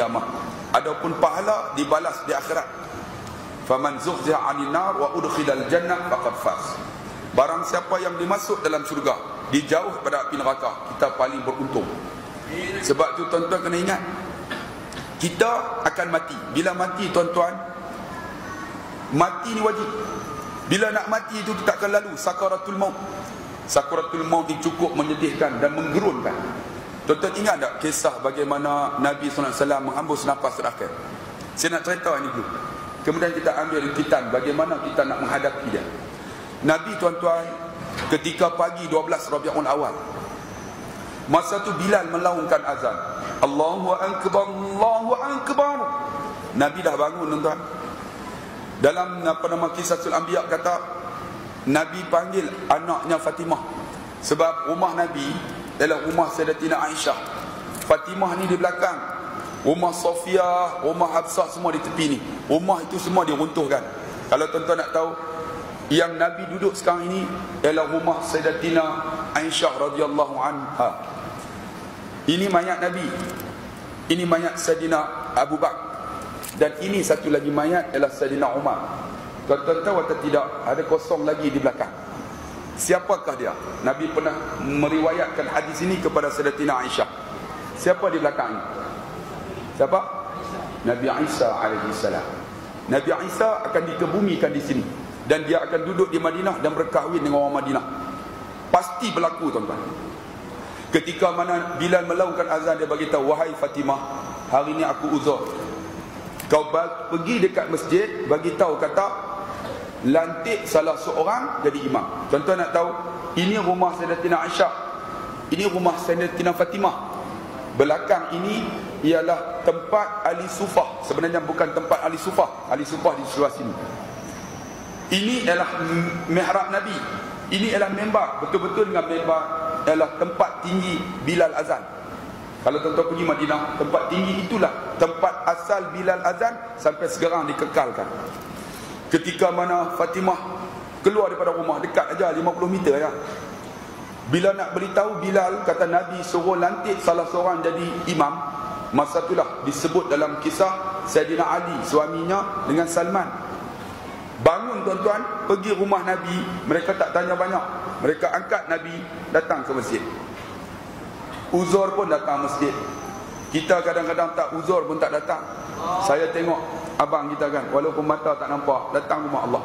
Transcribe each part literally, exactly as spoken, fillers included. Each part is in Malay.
qiyamah. Adapun pahala dibalas di akhirat. Faman zuhziha 'anil nar wa udkhilal jannah faqad faz. Barang siapa yang dimasuk dalam syurga, dijauh pada api neraka, kita paling beruntung. Sebab tu tuan-tuan kena ingat, kita akan mati. Bila mati tuan-tuan, mati ni wajib. Bila nak mati itu kita akan lalu sakaratul maut. Sakaratul maut ni cukup menyedihkan dan menggerunkan. Tuan-tuan ingat tak kisah bagaimana Nabi sallallahu alaihi wasallam menghembus nafas terakhir? Saya nak cerita ini dulu. Kemudian kita ambil rintitan bagaimana kita nak menghadapi dia. Nabi tuan-tuan, ketika pagi dua belas Rabiul Awal, masa tu Bilal melaungkan azan, Allahu akbar, Allahu akbar. Nabi dah bangun tuan-tuan. Dalam apa nama Qisasul Anbiya kata, Nabi panggil anaknya Fatimah. Sebab rumah Nabi adalah rumah Sayyidatina Aisyah. Fatimah ni di belakang. Rumah Sofia, rumah Hafsah semua di tepi ni. Rumah itu semua diruntuhkan. Kalau tuan-tuan nak tahu, yang Nabi duduk sekarang ini ialah rumah Sayyidatina Aisyah radhiyallahu anha. Ini mayat Nabi. Ini mayat Sayyidina Abu Bakar. Dan ini satu lagi mayat ialah Sayyidina Umar. Tuan-tuan tahu atau tidak, ada kosong lagi di belakang. Siapakah dia? Nabi pernah meriwayatkan hadis ini kepada Sayyidatina Aisyah. Siapa di belakang ini? Siapa? Nabi Isa alaihi salam. Nabi Isa akan dikebumikan di sini, dan dia akan duduk di Madinah dan berkahwin dengan orang Madinah. Pasti berlaku tuan-tuan. Ketika mana Bilal melaungkan azan, dia bagi tahu, wahai Fatimah, hari ini aku uzur. Kau pergi dekat masjid, bagi tahu kata lantik salah seorang jadi imam. Tuan-tuan nak tahu, ini rumah Sayyidatina Aisyah, ini rumah Sayyidatina Fatimah. Belakang ini ialah tempat Ali Sufah. Sebenarnya bukan tempat Ali Sufah. Ali Sufah di sebelah sini. Ini ialah mihrab Nabi. Ini ialah mimbar. Betul-betul dengan mimbar ialah tempat tinggi Bilal azan. Kalau tuan-tuan pergi Madinah, tempat tinggi itulah tempat asal Bilal azan sampai sekarang dikekalkan. Ketika mana Fatimah keluar daripada rumah, dekat aja lima puluh meter aja. Bila nak beritahu Bilal, kata Nabi suruh lantik salah seorang jadi imam. Masa itulah disebut dalam kisah Sayyidina Ali, suaminya dengan Salman. Bangun tuan-tuan, pergi rumah Nabi. Mereka tak tanya banyak. Mereka angkat Nabi datang ke masjid. Uzur pun datang masjid. Kita kadang-kadang tak uzur pun tak datang. Saya tengok abang kita kan, walaupun mata tak nampak, datang rumah Allah.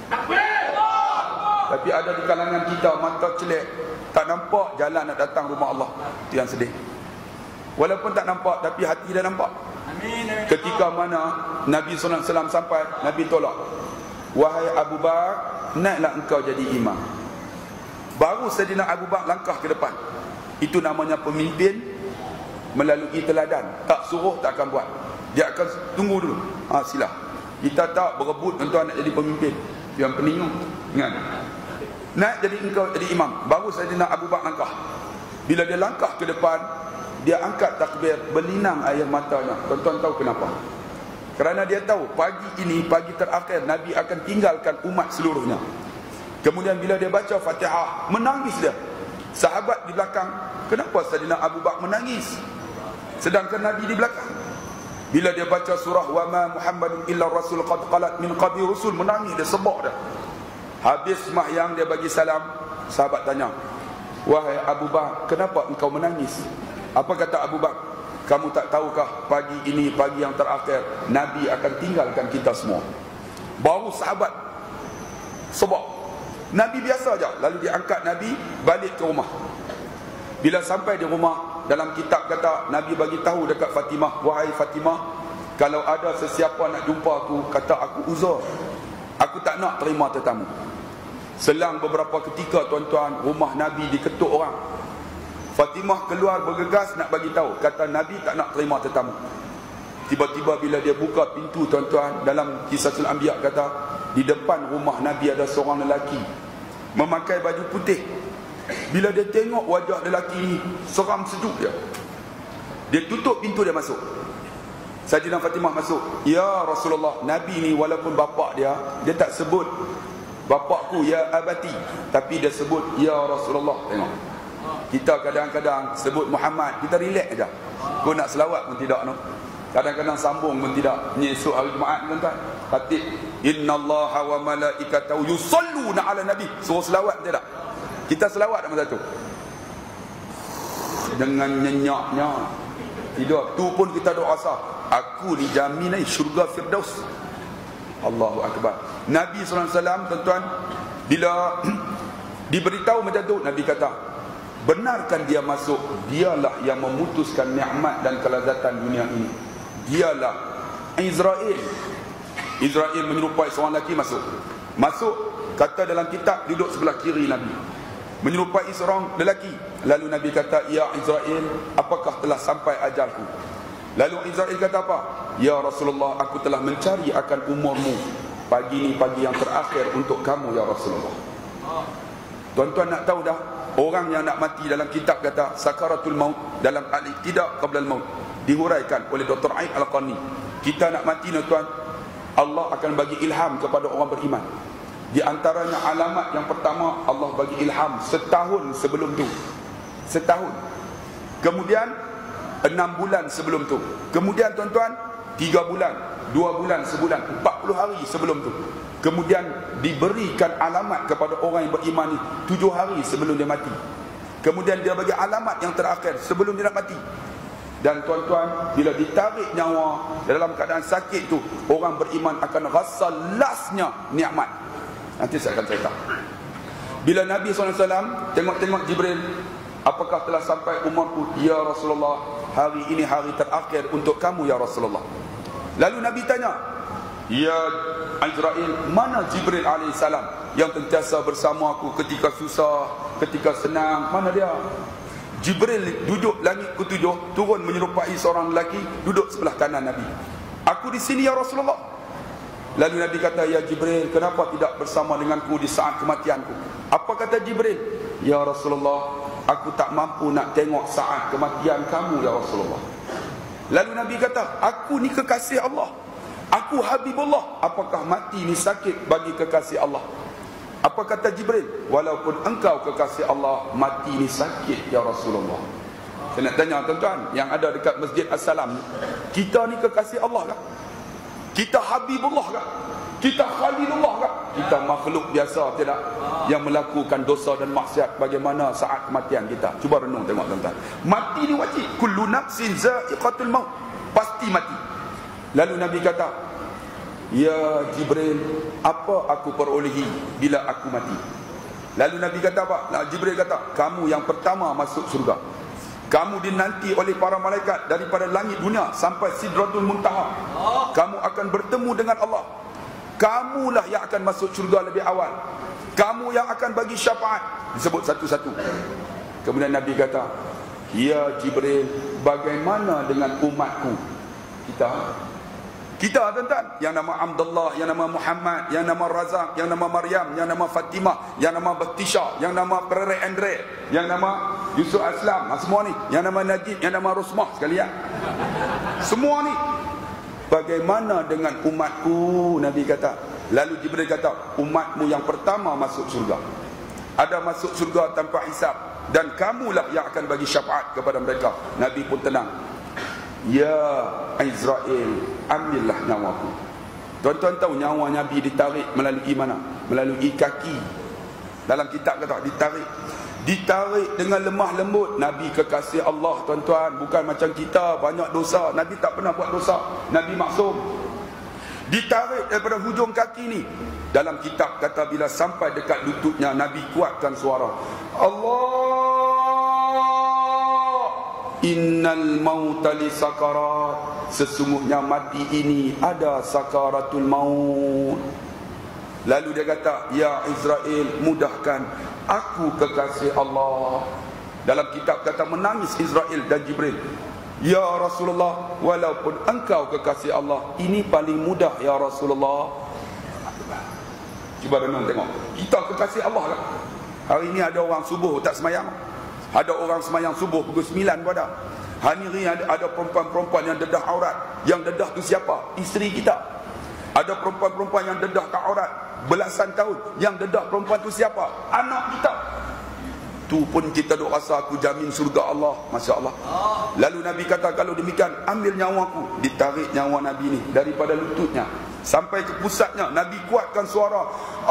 Tapi ada di kalangan kita mata celek, tak nampak jalan nak datang rumah Allah. Itu yang sedih. Walaupun tak nampak, tapi hati dah nampak. Ketika mana Nabi sallallahu alaihi wasallam sampai, Nabi tolak, wahai Abu Bakar, naiklah engkau jadi imam. Baru Sayyidina Abu Bakar langkah ke depan. Itu namanya pemimpin melalui teladan. Tak suruh tak akan buat. Dia akan tunggu dulu. Ha, sila. Kita tak berebut tuan-tuan nak jadi pemimpin. Yang pening. Ingat. Naik jadi engkau jadi imam. Baru Sayyidina Abu Bakar langkah. Bila dia langkah ke depan, dia angkat takbir, berlinang air matanya. Tuan-tuan tahu kenapa? Kerana dia tahu pagi ini, pagi terakhir Nabi akan tinggalkan umat seluruhnya. Kemudian bila dia baca Fatihah, menangis dia. Sahabat di belakang, kenapa Sayyidina Abu Bakar menangis? Sedangkan Nabi di belakang. Bila dia baca surah wa ma Muhammadun illa rasul qad qalat min qabli rusul, menangis dia, sebab dah. Habis sembahyang dia bagi salam. Sahabat tanya, wahai Abu Bakar, kenapa engkau menangis? Apa kata Abu Bakar? Kamu tak tahukah pagi ini pagi yang terakhir Nabi akan tinggalkan kita semua? Baru sahabat sebab Nabi biasa aja. Lalu diangkat Nabi balik ke rumah. Bila sampai di rumah, dalam kitab kata Nabi bagi tahu dekat Fatimah, wahai Fatimah, kalau ada sesiapa nak jumpa aku, kata aku uzur. Aku tak nak terima tetamu. Selang beberapa ketika tuan-tuan, rumah Nabi diketuk orang. Fatimah keluar bergegas nak bagi tahu, kata Nabi tak nak terima tetamu. Tiba-tiba bila dia buka pintu tuan-tuan, dalam Qisasul Anbiya kata, di depan rumah Nabi ada seorang lelaki memakai baju putih. Bila dia tengok wajah lelaki ni, seram sejuk dia. Dia tutup pintu, dia masuk. Sayyidina Fatimah masuk. Ya Rasulullah, Nabi ni walaupun bapak dia, dia tak sebut bapakku ya abati, tapi dia sebut ya Rasulullah. Tengok, kita kadang-kadang sebut Muhammad, kita relax aja. Kau nak selawat pun tidak no. Kadang-kadang sambung pun tidak. Ni esok hari Jumaat tuan-tuan. Khatib, innallaha wa malaikatahu yusalluna ala nabi. Suruh selawat tidak? Kita selawat masa tu. Dengan nyenyaknya. Tidak. Tu pun kita doa sah. Aku dijamin syurga Firdaus. Allahu Akbar. Nabi sallallahu alaihi wasallam tuan-tuan, bila diberitahu macam tu, Nabi kata, benarkan dia masuk. Dialah yang memutuskan nikmat dan kelazatan dunia ini. Dialah Israel. Israel menyerupai seorang lelaki masuk. Masuk, kata dalam kitab, duduk sebelah kiri Nabi. Menyerupai seorang lelaki. Lalu Nabi kata, ya Israel, apakah telah sampai ajalku? Lalu Israel kata apa? Ya Rasulullah, aku telah mencari akan umurmu. Pagi ni pagi yang terakhir untuk kamu ya Rasulullah. Tuan-tuan nak tahu dah, orang yang nak mati dalam kitab kata sakaratul maut, dalam al-iqtida qabla al-maut, dihuraikan oleh Doktor Aid Al-Qani. Kita nak mati tuan, Allah akan bagi ilham kepada orang beriman. Di antaranya alamat yang pertama, Allah bagi ilham setahun sebelum tu. Setahun. Kemudian enam bulan sebelum tu. Kemudian tuan-tuan, tiga bulan, dua bulan, sebulan, empat puluh hari sebelum tu. Kemudian diberikan alamat kepada orang yang beriman ni tujuh hari sebelum dia mati. Kemudian dia bagi alamat yang terakhir sebelum dia nak mati. Dan tuan-tuan, bila ditarik nyawa dalam keadaan sakit tu, orang beriman akan rasa lasnya nikmat. Nanti saya akan cerita. Bila Nabi sallallahu alaihi wasallam tengok-tengok Jibril, apakah telah sampai umurku? Ya Rasulullah, hari ini hari terakhir untuk kamu ya Rasulullah. Lalu Nabi tanya, ya Israel, mana Jibril alaihissalam yang sentiasa bersama aku ketika susah, ketika senang, mana dia? Jibril duduk langit ketujuh, turun menyerupai seorang lelaki, duduk sebelah kanan Nabi. Aku di sini ya Rasulullah. Lalu Nabi kata, ya Jibril, kenapa tidak bersama denganku di saat kematianku? Apa kata Jibril? Ya Rasulullah, aku tak mampu nak tengok saat kematian kamu ya Rasulullah. Lalu Nabi kata, aku ni kekasih Allah, aku Habibullah, apakah mati ni sakit bagi kekasih Allah? Apa kata Jibril? Walaupun engkau kekasih Allah, mati ni sakit ya Rasulullah. Saya nak tanya tuan-tuan yang ada dekat Masjid As-Salam, kita ni kekasih Allah kah? Kita Habibullah kah? Kita Khalilullah kah? Kita makhluk biasa tidak, yang melakukan dosa dan maksiat? Bagaimana saat kematian kita? Cuba renung tengok tuan-tuan. Mati ni wajib. Kullu nafsin za'iqatul maut. Pasti mati. Lalu Nabi kata, ya Jibril, apa aku perolehi bila aku mati? Lalu Nabi kata apa? Nah, Jibril kata, kamu yang pertama masuk surga. Kamu dinanti oleh para malaikat daripada langit dunia sampai Sidratul Muntaha. Kamu akan bertemu dengan Allah. Kamulah yang akan masuk syurga lebih awal. Kamu yang akan bagi syafaat. Disebut satu-satu. Kemudian Nabi kata, ya Jibril, bagaimana dengan umatku? Kita Kita tuan-tuan, yang nama Abdullah, yang nama Muhammad, yang nama Razak, yang nama Maryam, yang nama Fatimah, yang nama Batisha, yang nama Perere Andre, yang nama Yusuf Aslam, semua ni, yang nama Najib, yang nama Rosmah sekalian. Semua ni. Bagaimana dengan umatku? Nabi kata. Lalu Jibril kata, umatmu yang pertama masuk surga. Ada masuk surga tanpa hisab, dan kamulah yang akan bagi syafaat kepada mereka. Nabi pun tenang. Ya Israel, ambillah nyawaku. Tuan-tuan tahu nyawa Nabi ditarik melalui mana? Melalui kaki. Dalam kitab kata ditarik. Ditarik dengan lemah lembut. Nabi kekasih Allah tuan-tuan. Bukan macam kita banyak dosa. Nabi tak pernah buat dosa. Nabi maksum. Ditarik daripada hujung kaki ni. Dalam kitab kata bila sampai dekat lututnya, Nabi kuatkan suara, Allah, innal mauta li sakarat. Sesungguhnya mati ini ada sakaratul maut. Lalu dia kata, ya Israel, mudahkan, aku kekasih Allah. Dalam kitab kata menangis Israel dan Jibril. Ya Rasulullah, walaupun engkau kekasih Allah, ini paling mudah ya Rasulullah. Cuba renung tengok, kita kekasih Allah kan? Hari ini ada orang subuh tak semayang. Ada orang semayang subuh pukul sembilan pada. Hari ini ada, ada perempuan-perempuan yang dedah aurat. Yang dedah tu siapa? Isteri kita. Ada perempuan-perempuan yang dedah ke aurat belasan tahun. Yang dedah perempuan tu siapa? Anak kita. Tu pun kita duk rasa aku jamin surga Allah. Masya Allah. Lalu Nabi kata, kalau demikian ambil nyawaku. Ditarik nyawa Nabi ni daripada lututnya sampai ke pusatnya. Nabi kuatkan suara,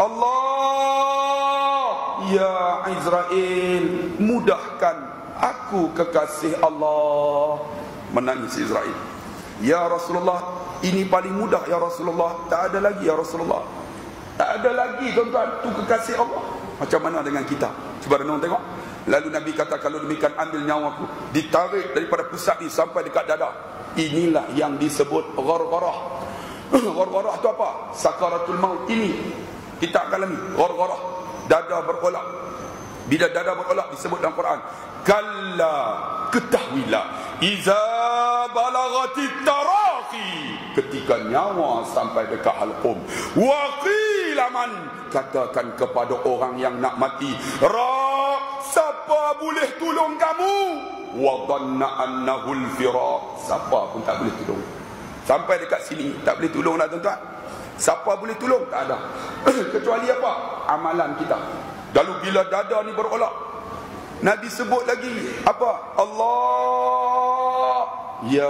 Allah, ya Israel, mudahkan aku kekasih Allah. Menangis Israel. Ya Rasulullah, ini paling mudah ya Rasulullah. Tak ada lagi ya Rasulullah. Tak ada lagi tuan-tuan, tu kekasih Allah. Macam mana dengan kita? Cuba renung tengok. Lalu Nabi kata, kalau demikian ambil nyawaku. Ditarik daripada pusat ni sampai dekat dada. Inilah yang disebut ghargharah. Ghargharah tu apa? Sakaratul maut. Ini kita akan alami ghargharah. Dada berolak. Bila dada berolak disebut dalam Quran, kalla, ketahuilah, iza balagatit taraqi, ketika nyawa sampai dekat halqum. Wa qila man, katakan kepada orang yang nak mati, ra, siapa boleh tolong kamu? Wa dhanna annahu al-firaq, siapa pun tak boleh tolong. Sampai dekat sini tak boleh tolong lah tuan-tuan. Siapa boleh tolong? Tak ada. Kecuali apa? Amalan kita. Lalu bila dada ni berolak, Nabi sebut lagi apa? Allah, ya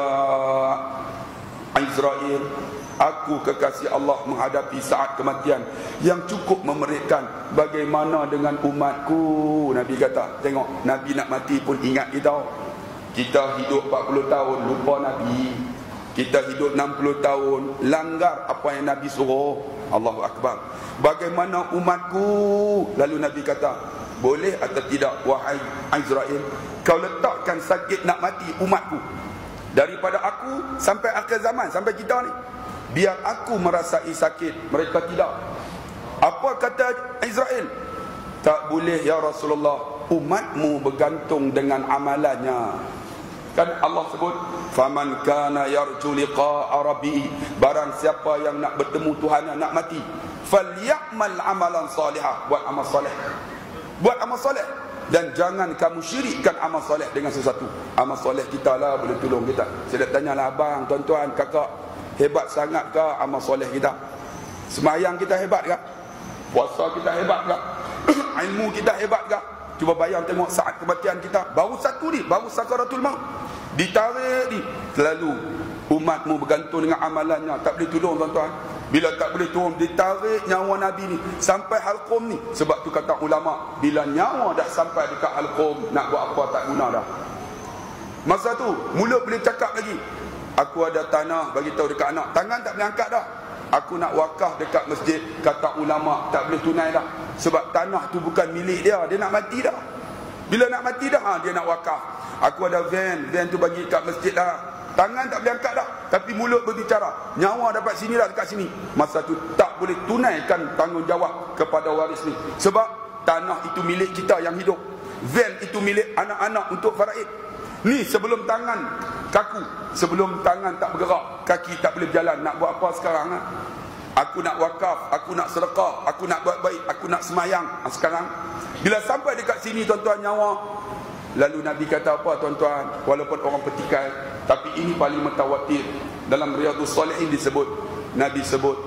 Israel, aku kekasih Allah menghadapi saat kematian yang cukup memerihkan. Bagaimana dengan umatku? Nabi kata, tengok, Nabi nak mati pun ingat kita. Kita hidup empat puluh tahun lupa Nabi. Kita hidup enam puluh tahun langgar apa yang Nabi suruh. Allahu Akbar. Bagaimana umatku? Lalu Nabi kata, boleh atau tidak wahai Israel, kau letakkan sakit nak mati umatku daripada aku sampai akhir zaman, sampai kita ni, biar aku merasai sakit, mereka tidak. Apa kata Israel? Tak boleh ya Rasulullah, umatmu bergantung dengan amalannya. Kan Allah sebut, faman kana yarju liqa'a rabbi, barang siapa yang nak bertemu Tuhan, nak mati, falyamal amalan salihah, buat amal soleh. Buat amal soleh. Dan jangan kamu syirikkan amal soleh dengan sesuatu. Amal soleh kita lah boleh tolong kita. Saya nak tanyalah abang, tuan-tuan, kakak, hebat sangat ke amal soleh kita? Semayang kita hebat ke? Puasa kita hebat ke? Ilmu kita hebat ke? Cuba bayang tengok saat kematian kita. Baru satu ni, baru sakaratul maut. Ditarik ni. Lalu umatmu bergantung dengan amalannya. Tak boleh tolong tuan-tuan. Bila tak boleh turun, ditarik nyawa Nabi ni sampai halqum ni. Sebab tu kata ulama, bila nyawa dah sampai dekat halqum, nak buat apa tak guna dah. Masa tu mulut boleh cakap lagi, aku ada tanah, bagi tahu dekat anak, tangan tak boleh angkat dah. Aku nak wakaf dekat masjid, kata ulama tak boleh tunai dah. Sebab tanah tu bukan milik dia, dia nak mati dah. Bila nak mati dah, ha, dia nak wakaf. Aku ada van, van tu bagi kat masjid dah. Tangan tak boleh angkat dah, tapi mulut berbicara. Nyawa dapat sini dah, dekat sini. Masa tu tak boleh tunaikan tanggungjawab kepada waris ni. Sebab tanah itu milik kita yang hidup. Van itu milik anak-anak untuk faraid. Ni sebelum tangan kaku, sebelum tangan tak bergerak, kaki tak boleh berjalan, nak buat apa sekarang? Ha? Aku nak wakaf, aku nak sedekah, aku nak buat baik, aku nak semayang. Ha, sekarang bila sampai dekat sini tuan-tuan nyawa, lalu Nabi kata apa tuan-tuan? Walaupun orang petikai, tapi ini paling mutawatir. Dalam Riyadhus Shalihin disebut, Nabi sebut,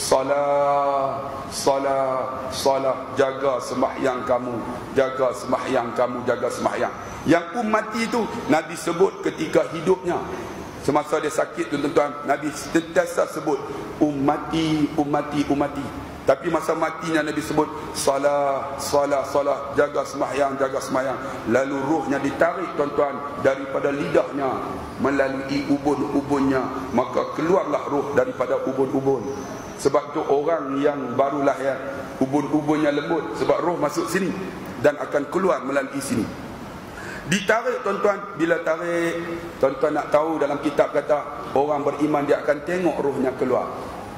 salah, salah, salah, jaga sembahyang kamu, jaga sembahyang kamu, jaga sembahyang. Yang ummati itu Nabi sebut ketika hidupnya. Semasa dia sakit tuan-tuan, Nabi sentiasa sebut ummati, ummati, ummati. Tapi masa matinya Nabi sebut salah, salah, salah, jaga sembahyang, jaga sembahyang. Lalu ruhnya ditarik tuan-tuan daripada lidahnya melalui ubun-ubunnya, maka keluarlah ruh daripada ubun-ubun. Sebab tu orang yang baru lahir, ubun-ubunnya lembut, sebab roh masuk sini dan akan keluar melalui sini. Ditarik tuan-tuan, bila tarik, tuan-tuan nak tahu dalam kitab kata orang beriman dia akan tengok rohnya keluar.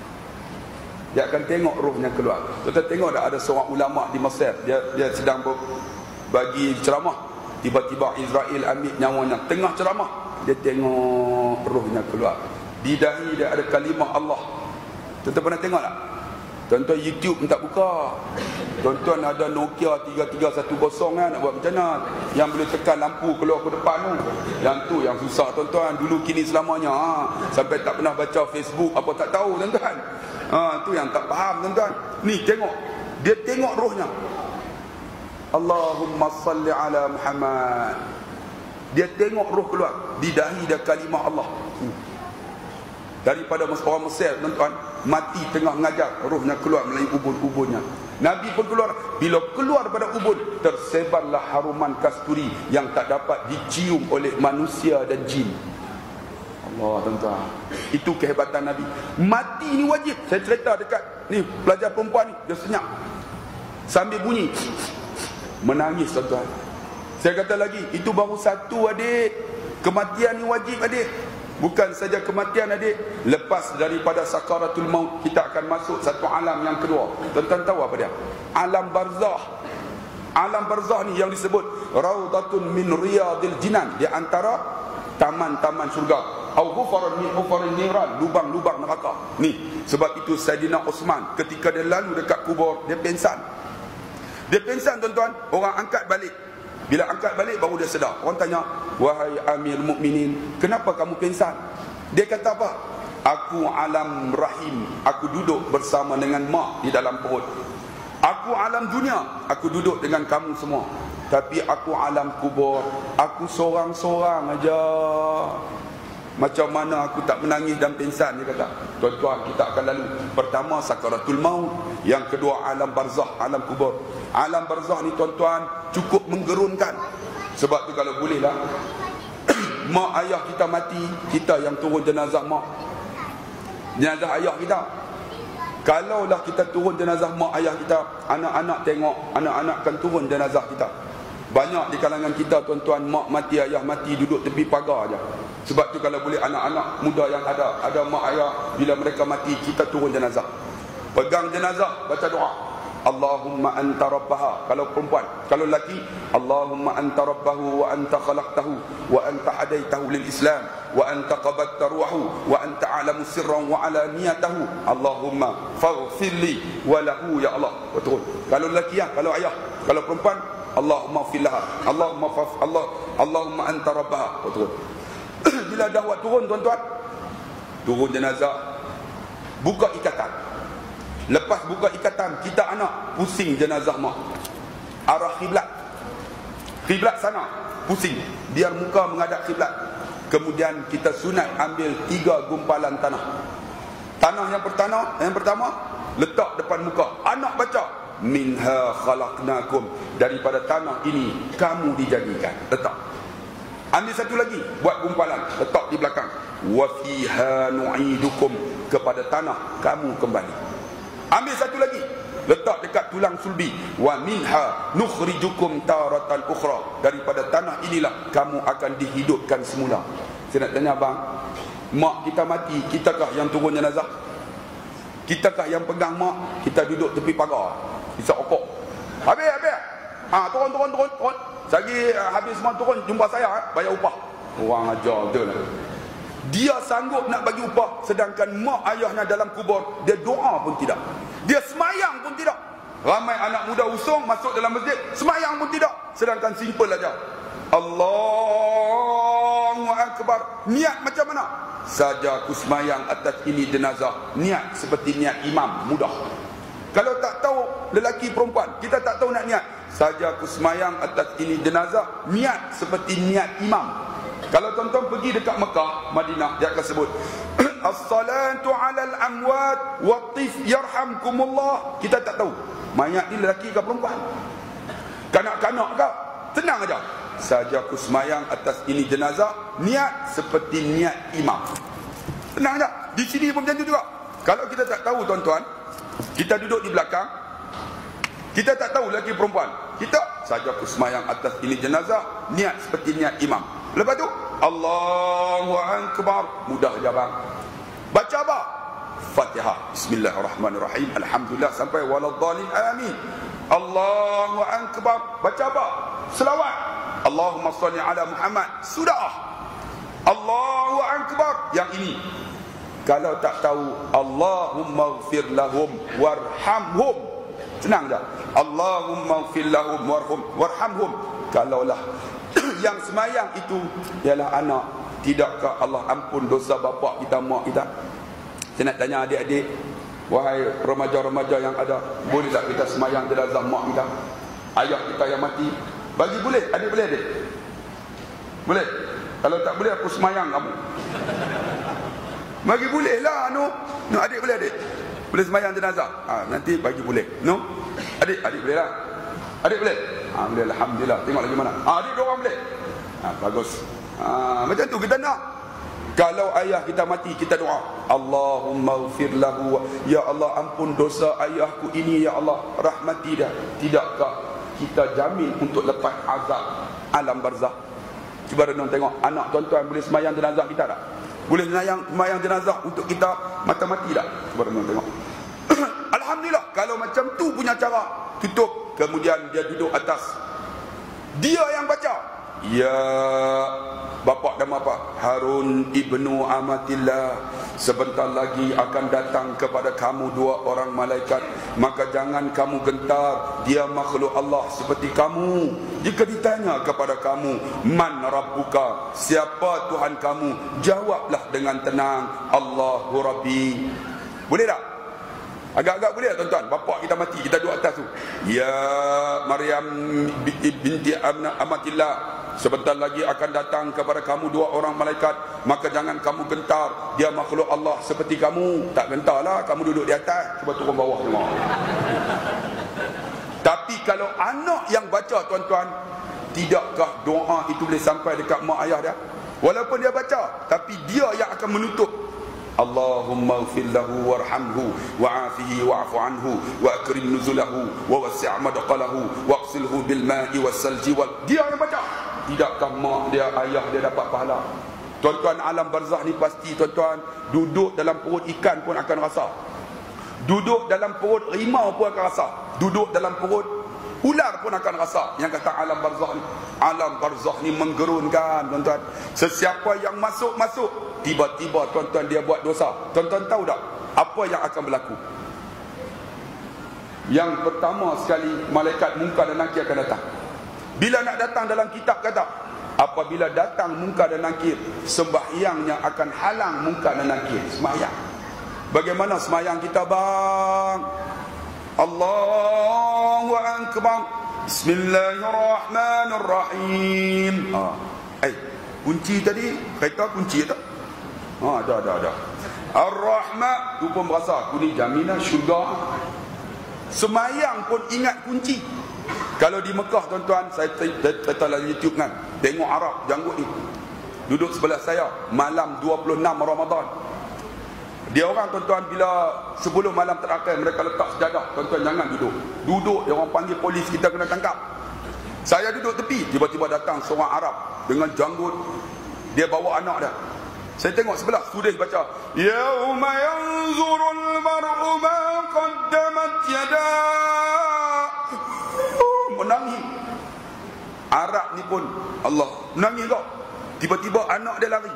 Dia akan tengok rohnya keluar. Tuan-tuan tengok tak ada seorang ulama di Mesir, dia dia sedang bagi ceramah, tiba-tiba Israel ambil nyawanya tengah ceramah, dia tengok rohnya keluar. Di dahi dia ada kalimah Allah. Tuan-tuan pernah tengok tak? Tuan-tuan YouTube pun tak buka. Tuan-tuan ada Nokia tiga tiga satu kosong kan, nak buat macam mana? Yang boleh tekan lampu keluar ke depan tu. Yang tu yang susah tuan-tuan. Dulu kini selamanya ha. Sampai tak pernah baca Facebook apa tak tahu tuan-tuan. Ha, tu yang tak faham tuan-tuan. Ni tengok, dia tengok rohnya. Allahumma salli ala Muhammad. Dia tengok roh keluar di dahi dia kalimah Allah. hmm. Daripada orang Mesir, tuan-tuan, mati tengah mengajar, rohnya keluar melalui ubun-ubunnya. Nabi pun keluar. Bila keluar pada ubun, tersebarlah haruman kasturi yang tak dapat dicium oleh manusia dan jin. Allah, tuan-tuan, itu kehebatan Nabi. Mati ni wajib. Saya cerita dekat ni pelajar perempuan ni, dia senyap sambil bunyi menangis, tuan-tuan. Saya kata lagi, itu baru satu, adik. Kematian ni wajib, adik. Bukan saja kematian, adik. Lepas daripada sakaratul maut, kita akan masuk satu alam yang kedua. Tuan-tuan tahu apa dia? Alam barzah. Alam barzah ni yang disebut raudatun min riyadil jinan, di antara taman-taman syurga. Au hufaran min hufarin niran, lubang-lubang neraka. Ni, sebab itu Saidina Osman ketika dia lalu dekat kubur, dia pingsan. Dia pingsan, tuan-tuan. Orang angkat balik. Bila angkat balik baru dia sedar. Orang tanya, wahai Amir Mukminin, kenapa kamu pingsan? Dia kata apa? Aku alam rahim, aku duduk bersama dengan mak di dalam perut. Aku alam dunia, aku duduk dengan kamu semua. Tapi aku alam kubur, aku seorang-seorang aja. Macam mana aku tak menangis dan pingsan, dia kata. Tuan-tuan, kita akan lalu. Pertama sakaratul maut, yang kedua alam barzah, alam kubur. Alam barzah ni, tuan-tuan, cukup menggerunkan. Sebab tu kalau boleh lah, mak ayah kita mati, kita yang turun jenazah mak, jenazah ayah kita. Kalaulah kita turun jenazah mak ayah kita, anak-anak tengok, anak-anak akan turun jenazah kita. Banyak di kalangan kita, tuan-tuan, mak mati, ayah mati, duduk tepi pagar aja. Sebab tu kalau boleh, anak-anak muda yang ada, ada mak ayah, bila mereka mati, kita turun jenazah. Pegang jenazah, baca doa. Allahumma anta rabbaha. Kalau perempuan, kalau lelaki, Allahumma anta rabbahu wa anta khalaqtahu wa anta hadaitahu lil Islam wa anta qabatta ruhahu wa anta a'lamu sirran wa alaniyatahu. Allahumma faghfirli wa lahu, ya Allah. Betul. Kalau lelaki ya, kalau ayah. Kalau perempuan, Allahumma fillaha, Allahumma faf Allah, Allahumma anta rabbaha. Betul. Bila dah buat turun, tuan-tuan, turun jenazah, buka ikatan. Lepas buka ikatan, kita anak pusing jenazah mak, arah kiblat, kiblat sana, pusing, biar muka menghadap kiblat. Kemudian kita sunat ambil tiga gumpalan tanah. Tanah yang pertama, yang pertama letak depan muka. Anak baca, minha khalaqnakum, daripada tanah ini kamu dijadikan. Letak. Ambil satu lagi, buat gumpalan, letak di belakang. Wa fiha nu'idukum, kepada tanah kamu kembali. Ambil satu lagi, letak dekat tulang sulbi. Wa minha nukhrijukum taratan ukhra, daripada tanah inilah kamu akan dihidupkan semula. Saya nak tanya abang, mak kita mati, kitakah yang turun jenazah? Kitakah yang pegang mak? Kita duduk tepi pagar, isap okok. Habis, habis. Ha, turun, turun, turun, turun. Sagi uh, habis semua turun, jumpa saya, eh? Bayar upah. Orang ajar betul lah. Dia sanggup nak bagi upah, sedangkan mak ayahnya dalam kubur, dia doa pun tidak, dia semayang pun tidak. Ramai anak muda usung masuk dalam masjid, semayang pun tidak. Sedangkan simple aja, Allahu Akbar. Niat macam mana? Saja aku semayang atas ini jenazah, niat seperti niat imam, mudah. Kalau tak tahu lelaki perempuan, kita tak tahu nak niat, saja aku semayang atas ini jenazah, niat seperti niat imam. Kalau tuan-tuan pergi dekat Mekah, Madinah, dia akan sebut as-salatu 'alal amwat wa tif yarhamkumullah. Kita tak tahu mayat ni lelaki ke perempuan, kanak-kanak ke. Tenang aja, saja aku semayang atas ini jenazah, niat seperti niat imam. Tenang aja. Di sini pun macam tu juga. Kalau kita tak tahu, tuan-tuan, kita duduk di belakang, kita tak tahu lelaki perempuan, kita saja aku semayang atas ini jenazah, niat seperti niat imam. Lepas tu Allahu Akbar, mudah je bang. Baca apa? Fatihah, bismillahirrahmanirrahim, alhamdulillah sampai waladhdallin, amin. Allahu Akbar. Baca apa? Selawat, Allahumma salli ala Muhammad. Sudah. Allahu Akbar. Yang ini kalau tak tahu, Allahumma ighfir lahum warhamhum. Senang dah. Allahumma ighfir lahum warhum warhamhum. Kalaulah yang semayang itu ialah anak, tidakkah Allah ampun dosa bapa kita, mak kita? Saya nak tanya adik-adik, wahai remaja-remaja yang ada, boleh tak kita semayang jenazah mak kita? ayah kita yang mati, bagi boleh? Adik boleh adik? Boleh? Kalau tak boleh aku semayang kamu. Bagi boleh lah no. No adik boleh adik? Boleh semayang jenazah? Ha, nanti bagi boleh. No? Adik, adik boleh lah. Adik boleh? Ha, boleh alhamdulillah. Tengok lagi mana. Ha, adik dua orang boleh. Ha, bagus. Ha, macam tu kita nak. Kalau ayah kita mati, kita doa, Allahumma ghfir lahu, ya Allah ampun dosa ayahku ini ya Allah, rahmati dia. Tidakkah kita jamin untuk lepas azab alam barzakh? Cuba renung tengok, anak tuan-tuan boleh semayang jenazah kita tak? Boleh semayang, semayang jenazah untuk kita mati-mati tak? Cuba renung tengok. Alhamdulillah, kalau macam tu punya cara, tutup, kemudian dia duduk atas, dia yang baca, ya bapak dan bapak Harun ibnu Amatillah, sebentar lagi akan datang kepada kamu dua orang malaikat, maka jangan kamu gentar, dia makhluk Allah seperti kamu. Jika ditanya kepada kamu, man rabbuka, siapa Tuhan kamu, jawablah dengan tenang, Allahu Rabbi. Boleh tak? Agak-agak boleh tak tuan-tuan? Bapak kita mati, kita duduk atas tu, ya Maryam binti Amatillah, sebentar lagi akan datang kepada kamu dua orang malaikat, maka jangan kamu gentar, dia makhluk Allah seperti kamu. Tak gentarlah, kamu duduk di atas, cuba turun bawah semua. Tapi kalau anak yang baca tuan-tuan, tidakkah doa itu boleh sampai dekat mak ayah dia? Walaupun dia baca, tapi dia yang akan menutup, Allahumma ighfir lahu warhamhu wa'afihi wa'fu anhu wa akrim nuzulahu wa wasi' madqalahu waqsilhu bil ma'i was salji wal. Dia yang baca. Tidakkah mak dia, ayah dia dapat pahala? Tuan-tuan, alam barzakh ni pasti tuan-tuan, duduk dalam perut ikan pun akan rasa, duduk dalam perut rimau pun akan rasa, duduk dalam perut ular pun akan rasa. Yang kata alam barzakh ni, alam barzakh ni menggerunkan tuan-tuan. Sesiapa yang masuk-masuk, tiba-tiba tuan-tuan dia buat dosa, tuan-tuan tahu tak apa yang akan berlaku? Yang pertama sekali, malaikat Munkar dan Nakir akan datang. Bila nak datang, dalam kitab kata, apabila datang Munkar dan Nakir, sembahyangnya akan halang Munkar dan Nakir. Sembahyang. Bagaimana sembahyang kita bang? Allahu Akbar, Bismillahirrahmanirrahim. Ah, eh, kunci tadi, kereta kunci tak? Ah, ada, ada, ada. Ar-Rahman, tu pun berasa, aku ni jaminan syurga. Semayang pun ingat kunci. Kalau di Mekah tuan-tuan, saya cerita dalam YouTube kan, tengok Arab janggut ni duduk sebelah saya malam dua puluh enam Ramadan. Dia orang tuan-tuan, bila sebelum malam terakhir mereka letak sejadah, tuan-tuan jangan duduk. Duduk, dia orang panggil polis, kita kena tangkap. Saya duduk tepi, tiba-tiba datang seorang Arab dengan janggut, dia bawa anak dia. Saya tengok sebelah, tulis baca, yauma yanzurul mar'u ma qaddamat yadah. Menangis. Arab ni pun, Allah, menangis kau. Tiba-tiba anak dia lari.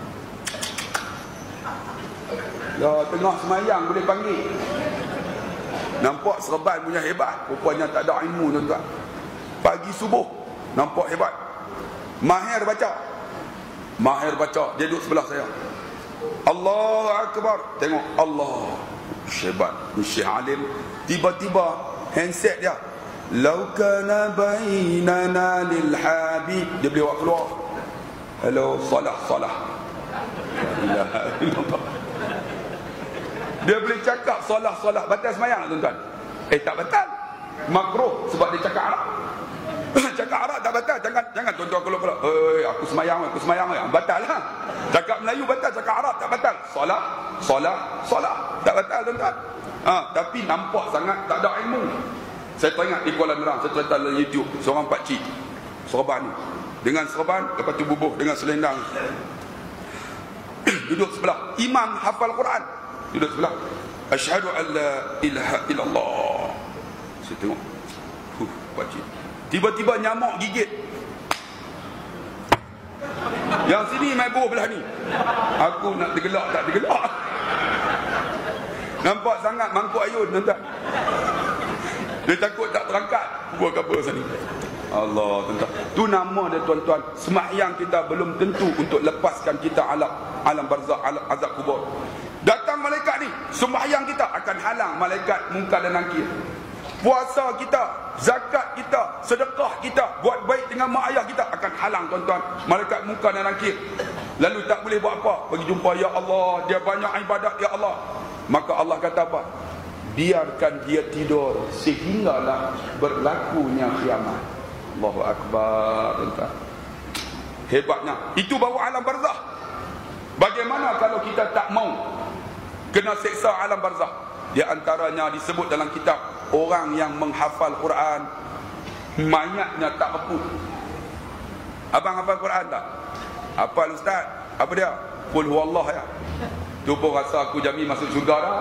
Ya, tengah semayang boleh panggil. Nampak serban punya hebat. Rupanya tak ada ilmu tuan-tuan. Pagi subuh, nampak hebat. Mahir baca. Mahir baca, dia duduk sebelah saya. Allahu Akbar. Tengok, Allah, hebat. Ni Syekh Alim. Tiba-tiba handset dia, Lau kana bainana lil habib. Dia boleh buat keluar. Hello, salah, salah. La ilaha illallah. Dia boleh cakap salah-salah. Batal semayang tak tuan-tuan? Eh, tak batal. Makruh sebab dia cakap Arab. Cakap Arab tak batal. Jangan jangan tuan-tuan keluar-keluar. Eh, aku semayang, aku semayang. Batal lah. Cakap Melayu batal, cakap Arab tak batal. Salah, salah, salah. Tak batal tuan-tuan. Ha, tapi nampak sangat tak ada ilmu. Saya teringat di Kuala Nerang, saya cerita dalam YouTube, seorang pakcik serban ni, dengan serban, lepas tu bubuh dengan selendang. Duduk sebelah imam hafal Quran, duduk sebelah, asyhadu an la ilaha illallah. Saya tengok, huh, pakcik, tiba-tiba nyamuk gigit. Yang sini main boh belah ni. Aku nak tergelak tak tergelak. Nampak sangat mangkuk ayun tuan-tuan. Dia takut tak terangkat buat kapal sini. Allah tuan-tuan. Tu nama dia tuan-tuan. Sembahyang kita belum tentu untuk lepaskan kita alam alam barzakh, alam azab kubur. Datang malaikat ni, sembahyang kita akan halang malaikat Munkar dan Nakir. puasa kita, zakat kita, sedekah kita, buat baik dengan mak ayah kita akan halang tuan-tuan malaikat muka dan nakir. Lalu tak boleh buat apa, pergi jumpa, ya Allah, dia banyak ibadat, ya Allah. Maka Allah kata apa? Biarkan dia tidur sehinggalah berlakunya kiamat. Allahu Akbar, tuan-tuan. Hebatnya. Itu baru alam barzah. Bagaimana kalau kita tak mau kena seksa alam barzah? Di antaranya disebut dalam kitab, orang yang menghafal Quran mayatnya tak reput. Abang hafal Quran tak? Hafal ustaz? Apa dia? Qul huwallah ya. Tu pun rasa aku jami masuk syurga dah.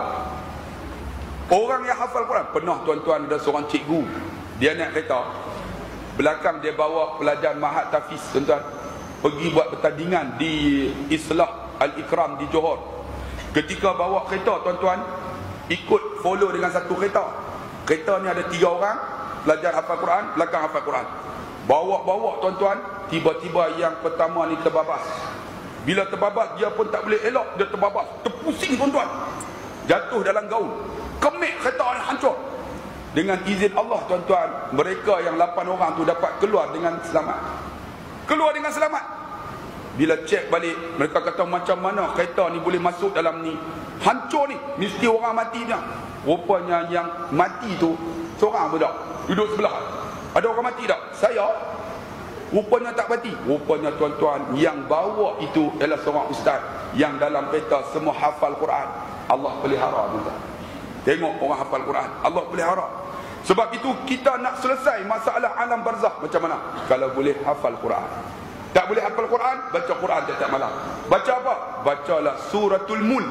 Orang yang hafal Quran, pernah tuan-tuan ada seorang cikgu, dia naik kereta, belakang dia bawa pelajar Mahat Tafiz, tuan-tuan, pergi buat pertandingan di Islah Al-Ikram di Johor. Ketika bawa kereta, tuan-tuan, ikut follow dengan satu kereta. Kereta ni ada tiga orang, pelajar hafal Quran, belakang hafal Quran. Bawa-bawa, tuan-tuan, tiba-tiba yang pertama ni terbabas. Bila terbabas, dia pun tak boleh elok, dia terbabas, terpusing, tuan-tuan, jatuh dalam gaul, kemik kereta ni hancur. Dengan izin Allah, tuan-tuan, mereka yang lapan orang tu dapat keluar dengan selamat. Keluar dengan selamat. Bila cek balik, mereka kata macam mana kereta ni boleh masuk dalam ni, hancur ni, mesti orang mati dia. Rupanya yang mati tu seorang budak duduk sebelah. Ada orang mati tak? Saya. Rupanya tak mati. Rupanya tuan-tuan, yang bawa itu ialah seorang ustaz yang dalam kereta semua hafal Quran. Allah pelihara, tuan-tuan. Tengok orang hafal Quran, Allah pelihara. Sebab itu kita nak selesai masalah alam barzakh macam mana? Kalau boleh hafal Quran. Tak boleh hafal Quran, baca Quran setiap malam. Baca apa? Bacalah suratul Mulk.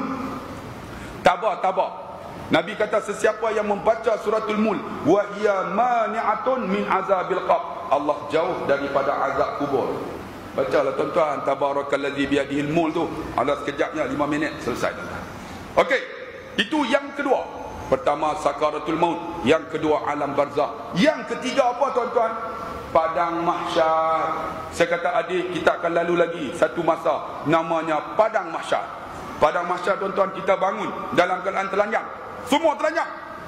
Tabah, tabah. Nabi kata sesiapa yang membaca suratul Mulk, wa hiya mani'atun min azabil qabr, Allah jauh daripada azab kubur. Bacalah tuan-tuan, tabarakallazi biyadihil mulk tu. Ada sekejapnya, lima minit selesai, tuan-tuan. Okey, itu yang kedua. Pertama sakaratul maut, yang kedua alam barzakh. Yang ketiga apa, tuan-tuan? Padang mahsyar. Saya kata adik, kita akan lalu lagi satu masa namanya padang mahsyar. Padang mahsyar, tuan-tuan, kita bangun dalam keadaan telanjang. Semua telanjang.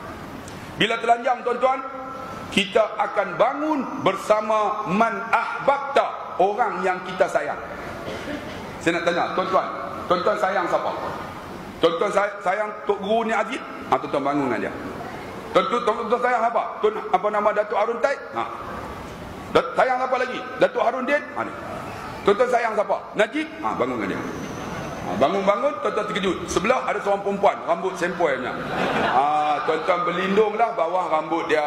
Bila telanjang, tuan-tuan, kita akan bangun bersama man ahbabta, orang yang kita sayang. Saya nak tanya, tuan-tuan, tuan-tuan sayang siapa? Tuan-tuan sayang Tok Guru ni Aziz? Ha, tuan-tuan bangun dengan dia. Tuan-tuan, tuan-tuan sayang apa? Tuan apa nama Datuk Harun Taib? Ha. Sayang apa lagi? Datuk Harun Din? Ha, ni. Tuan-tuan sayang siapa? Najib? Ha, bangun dengan dia. Ha, bangun-bangun, tuan-tuan terkejut. Sebelah ada seorang perempuan, rambut sempoinya. Ha, tuan-tuan berlindunglah bawah rambut dia.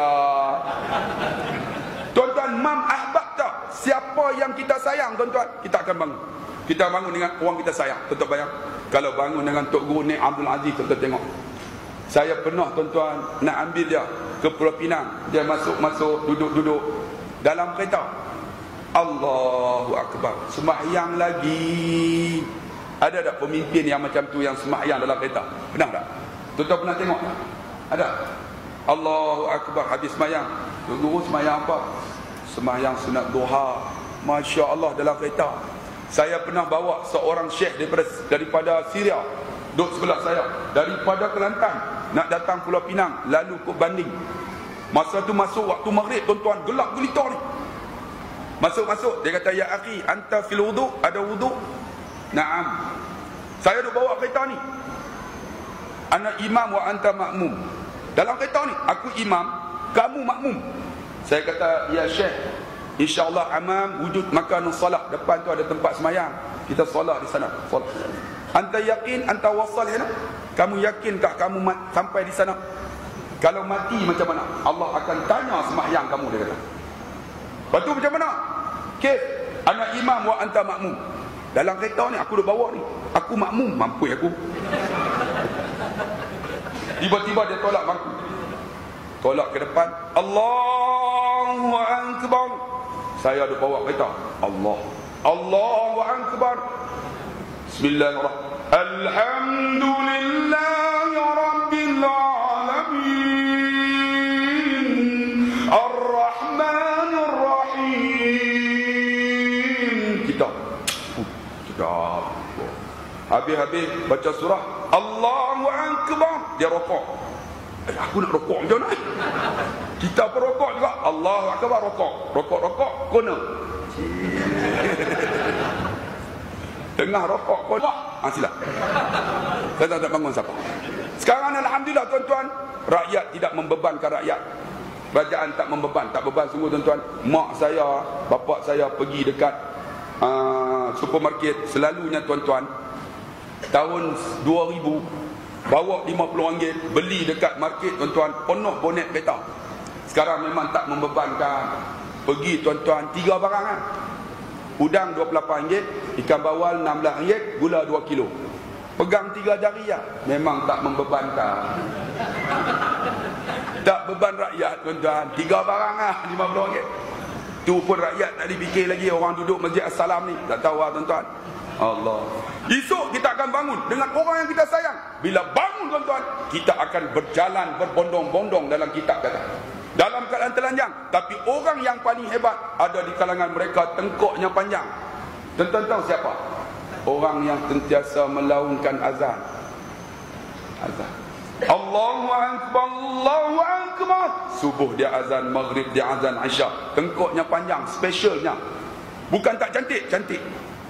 Tuan-tuan, mam ahbabta, siapa yang kita sayang, tuan-tuan, kita akan bangun. Kita bangun dengan orang kita sayang. Tuan-tuan bayang, kalau bangun dengan Tok Guru Nik Abdul Aziz, tuan-tuan tengok. Saya pernah, tuan-tuan, nak ambil dia ke Pulau Pinang. Dia masuk-masuk, duduk-duduk dalam kereta. Allahu Akbar, sembahyang lagi. Ada tak pemimpin yang macam tu yang sembahyang dalam kereta? Pernah tak? Tuan-tuan pernah tengok? Ada? Allahu Akbar, habis sembahyang, Tok Guru sembahyang apa? Sembahyang sunat duha. Masya Allah, dalam kereta. Saya pernah bawa seorang syekh daripada, daripada Syria, duduk sebelah saya, daripada Kelantan nak datang Pulau Pinang, lalu ke Banding. Masa tu masuk waktu maghrib, tuan-tuan, gelap gulita ni. Masuk-masuk, dia kata, ya akhi, anta fil wudu, ada wudu? Naam. Saya duk bawa kereta ni. Ana imam wa anta makmum. Dalam kereta ni, aku imam, kamu makmum. Saya kata, ya syekh, InsyaAllah amam wujud makan salat. Depan tu ada tempat semayang, kita solat di sana. Solat. Anta yakin anta wasal hina? Kamu yakinkah kamu sampai di sana? Kalau mati macam mana? Allah akan tanya semayang kamu, dia kata. Lepas tu macam mana? Kif anak imam wa anta makmum. Dalam kereta ni aku dah bawa ni, aku makmum, mampu aku. Tiba-tiba dia tolak bangku, tolak ke depan. Allahu Akbar. Saya ada bawa kereta. Allah, Allahu Akbar. Bismillahirrahmanirrahim. Alhamdulillahi Rabbil Alamin, Ar-Rahmanir Rahim. Kita kita habis-habis baca surah Allahu Akbar, dia rokok. Eh, aku nak rokok macam mana? Kita perokok juga. Allahu Akbar, rokok. Rokok-rokok, kona. Tengah rokok, kona. Ha, sila. Saya tak, tak bangun siapa. Sekarang Alhamdulillah tuan-tuan, rakyat tidak membebankan rakyat. Kerajaan tak membeban, tak beban sungguh tuan-tuan. Mak saya, bapak saya pergi dekat uh, supermarket selalunya tuan-tuan. Tahun dua ribu, bawa lima puluh ringgit, beli dekat market tuan-tuan, penuh bonet kereta. Sekarang memang tak membebankan. Pergi tuan-tuan, tiga barang kan. Udang dua puluh lapan ringgit, ikan bawal enam belas ringgit, gula dua kilo. Pegang tiga jari ya, memang tak membebankan. Tak beban rakyat tuan-tuan. Tiga barang lah, lima puluh ringgit. Tu pun rakyat tak dipikir lagi. Orang duduk masjid Assalam ni, tak tahu lah tuan-tuan. Allah. Esok kita akan bangun dengan orang yang kita sayang. Bila bangun tuan-tuan, kita akan berjalan berbondong-bondong dalam kitab kata. Dalam keadaan telanjang. Tapi orang yang paling hebat ada di kalangan mereka tengkoknya panjang. Tuan-tuan tahu siapa? Orang yang sentiasa melaungkan azan. Azan. Allahu Akbar, Allahu Akbar. Subuh dia azan, maghrib dia azan, Isya. Tengkoknya panjang, specialnya. Bukan tak cantik, cantik.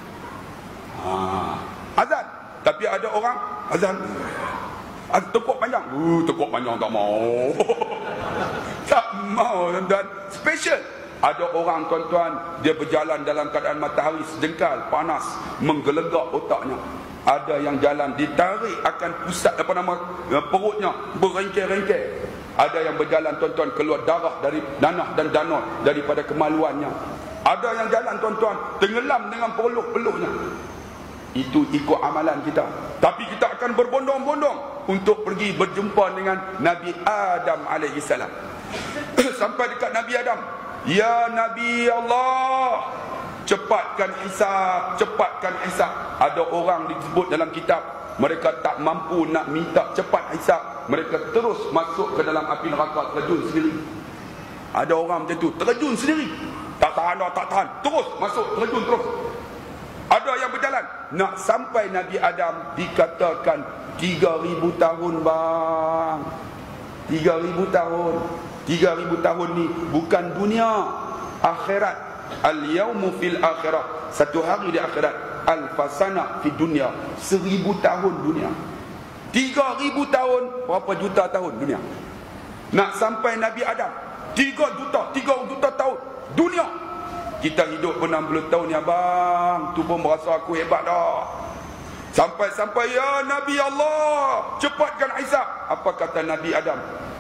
Ha. Azan. Tapi ada orang azan, tengkok panjang. Uh, tengkok panjang tak mau. Tak mau tuan-tuan. Special. Ada orang tuan-tuan, dia berjalan dalam keadaan matahari sejengkal, panas, menggelegak otaknya. Ada yang jalan ditarik akan pusat apa nama perutnya berengkel-rengkel. Ada yang berjalan tuan-tuan keluar darah dari nanah dan danau daripada kemaluannya. Ada yang jalan tuan-tuan tenggelam dengan peluk-peluknya. Itu ikut amalan kita. Tapi kita akan berbondong-bondong untuk pergi berjumpa dengan Nabi Adam alaihi salam. Sampai dekat Nabi Adam, ya Nabi Allah, cepatkan hisab, cepatkan hisab. Ada orang disebut dalam kitab, mereka tak mampu nak minta cepat hisab, mereka terus masuk ke dalam api neraka, terjun sendiri. Ada orang macam tu, terjun sendiri. Tak tahan dah, tak tahan, terus masuk, terjun terus. Ada yang berjalan nak sampai Nabi Adam, dikatakan tiga ribu tahun bang. tiga ribu tahun. tiga ribu tahun ni bukan dunia, akhirat. Al-yawmu fil akhirah, satu hari di akhirat. Al-fasana fi dunia, seribu tahun dunia. Tiga ribu tahun, berapa juta tahun dunia. Nak sampai Nabi Adam, tiga juta, tiga juta tahun dunia. Kita hidup enam puluh tahun ya bang, tu pun merasa aku hebat dah. Sampai-sampai ya Nabi Allah, cepatkan hisab. Apa kata Nabi Adam?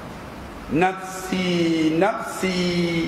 Nafsi, nafsi.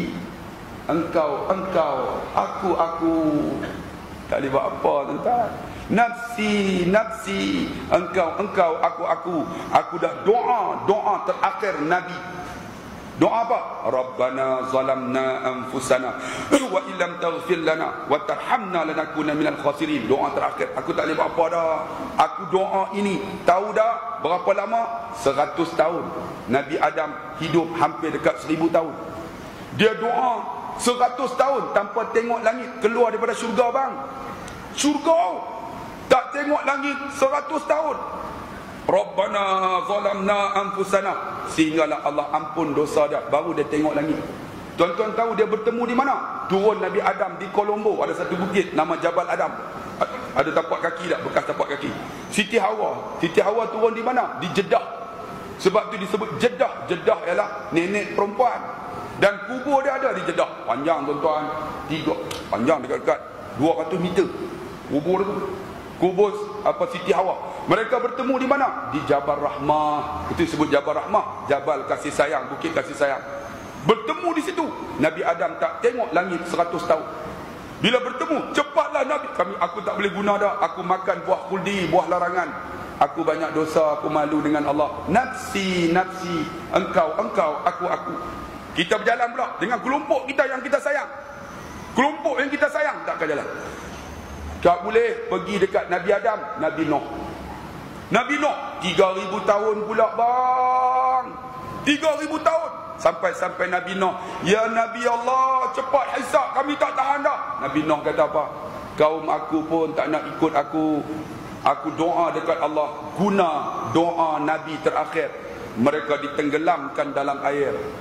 Engkau, engkau, aku, aku. Tak boleh buat apa tuan-tuan. Nafsi, nafsi. Engkau, engkau, aku, aku. Aku dah doa, doa terakhir Nabi. Doa apa? Rabbana zalamna anfusana wa illam taghfir lana wa tarhamna lanakuna minal khasirin. Doa terakhir. Aku tak boleh buat apa dah. Aku doa ini, tahu dah berapa lama? Seratus tahun. Nabi Adam hidup hampir dekat seribu tahun. Dia doa seratus tahun tanpa tengok langit keluar daripada syurga bang. Syurga tak tengok langit seratus tahun. Rabbana zalamna anfusana, sehinggalah Allah ampun dosa dia, baru dia tengok langit. Tuan-tuan tahu dia bertemu di mana? Turun Nabi Adam di Colombo, ada satu bukit nama Jabal Adam. Ada tapak kaki tak? Bekas tapak kaki. Siti Hawa, Siti Hawa turun di mana? Di Jeddah. Sebab tu disebut Jeddah. Jeddah ialah nenek perempuan. Dan kubur dia ada di Jeddah. Panjang tuan-tuan, tiga, panjang dekat-dekat dua ratus meter. Kubur tu. Kubur apa Siti Hawa. Mereka bertemu di mana? Di Jabal Rahmah. Itu disebut Jabal Rahmah, Jabal kasih sayang, bukit kasih sayang. Bertemu di situ. Nabi Adam tak tengok langit seratus tahun. Bila bertemu, cepatlah Nabi. Kami, aku tak boleh guna dah. Aku makan buah khuldi, buah larangan. Aku banyak dosa, aku malu dengan Allah. Nafsi, nafsi. Engkau, engkau, aku, aku. Kita berjalan pula dengan kelompok kita yang kita sayang. Kelompok yang kita sayang tak akan jalan. Tak boleh pergi dekat Nabi Adam, Nabi Nuh. Nabi Nuh tiga ribu tahun pula bang. tiga ribu tahun. Sampai-sampai Nabi Nuh, ya Nabi Allah, cepat hisab, kami tak tahan dah. Nabi Nuh kata apa? Kaum aku pun tak nak ikut aku. Aku doa dekat Allah, guna doa Nabi terakhir. Mereka ditenggelamkan dalam air.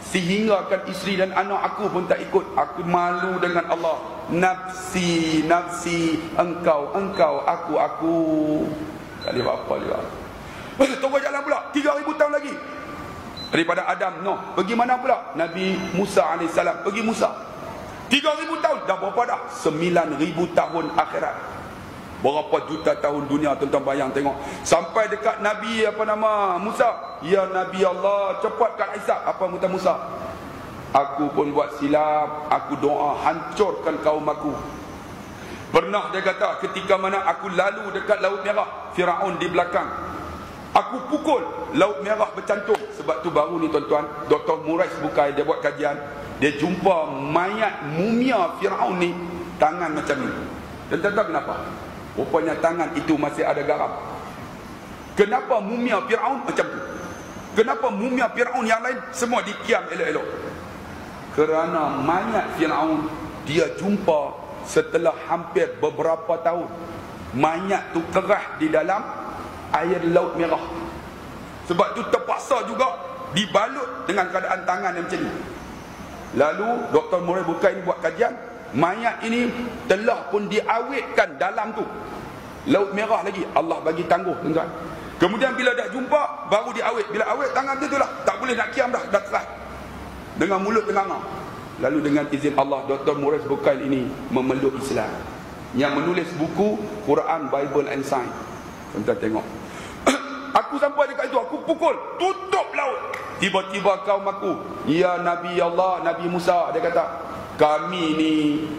sehinggakan isteri dan anak aku pun tak ikut. Aku malu dengan Allah. Nafsi, nafsi, engkau, engkau, aku, aku. Tak boleh apa dia. Tunggu jalan pula tiga ribu tahun lagi daripada Adam. No, pergi mana pula? Nabi Musa alaihissalam. Pergi Musa. tiga ribu tahun. Dah berapa dah? sembilan ribu tahun akhirat. Berapa juta tahun dunia, tuan-tuan bayang tengok. Sampai dekat Nabi apa nama Musa. Ya Nabi Allah, cepatkan hisab. Apa kata Musa? Aku pun buat silap. Aku doa hancurkan kaum aku. Pernah dia kata ketika mana aku lalu dekat Laut Merah, Firaun di belakang, aku pukul, Laut Merah bercantum. Sebab tu baru ni tuan-tuan, Doktor Murais Bukai dia buat kajian. Dia jumpa mayat mumia Firaun ni, tangan macam ni. Dan tak tahu kenapa. Rupanya tangan itu masih ada garam. Kenapa mumia Firaun macam tu? Kenapa mumia Firaun yang lain semua dikiam elok-elok? Kerana mayat Firaun dia jumpa setelah hampir beberapa tahun. Mayat tu kerah di dalam air Laut Merah. Sebab tu terpaksa juga dibalut dengan keadaan tangan yang macam ni. Lalu Doktor Murai Bukai ni buat kajian, mayat ini telah pun diawetkan dalam tu Laut Merah lagi. Allah bagi tangguh, tuan-tuan. Kemudian bila dah jumpa baru diawet. Bila awet tangan tu tu lah tak boleh nak kiam dah, dah keras dengan mulut tenganga. Lalu dengan izin Allah, Doktor Murais Bukai ini memeluk Islam, yang menulis buku Quran, Bible and Science. Tuan-tuan tengok. Aku sampai dekat itu, aku pukul, tutup laut. Tiba-tiba kaum aku, ya Nabi Allah, Nabi Musa, dia kata, kami ni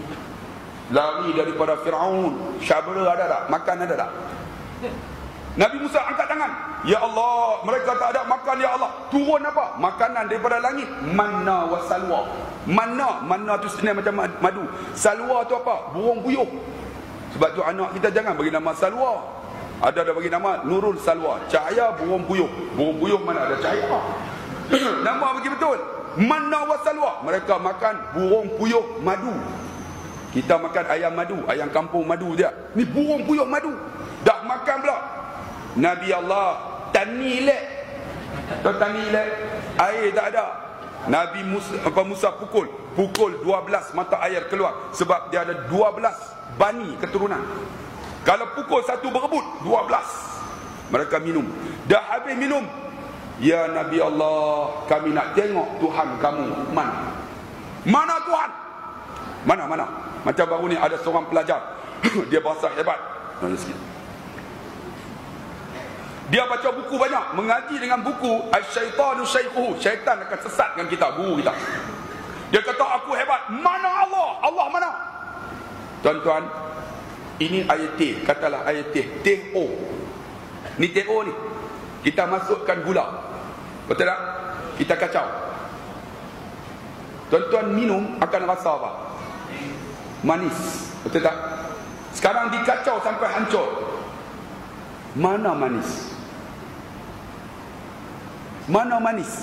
lari daripada Firaun. Syabra ada tak? Makan ada tak? Nabi Musa angkat tangan, ya Allah, mereka tak ada makan, ya Allah. Turun apa? Makanan daripada langit. Manna wa salwa. Manna, manna tu sebenarnya macam madu. Salwa tu apa? Burung puyuh. Sebab tu anak kita jangan bagi nama Salwa. Ada ada bagi nama Nurul Salwa, cahaya burung puyuh. Burung puyuh mana ada cahaya? Nama bagi betul. Manna wa salwa. Mereka makan burung puyuh madu. Kita makan ayam madu, ayam kampung madu dia. Ni burung puyuh madu. Dah makan pula. Nabi Allah tani lek. Tu tani lek. Air tak ada. Nabi Musa, apa Musa pukul, pukul dua belas mata air keluar. Sebab dia ada dua belas bani keturunan. Kalau pukul satu berebut, dua belas mereka minum. Dah habis minum, ya Nabi Allah, kami nak tengok Tuhan kamu mana. Mana Tuhan? Mana, mana? Macam baru ni ada seorang pelajar dia bahasa hebat. Dia baca buku banyak, mengaji dengan buku Asy-Syaitanu Syaikhuhu. Syaitan akan sesatkan kita, guru kita. Dia kata aku hebat. Mana Allah? Allah mana? Tuan-tuan, ini ayat teh, katalah ayat teh, teh O. Ni teh O ni. Kita masukkan gula. Betul tak? Kita kacau. Tuan-tuan minum akan rasa apa? Manis. Betul tak? Sekarang dikacau sampai hancur. Mana manis? Mana manis?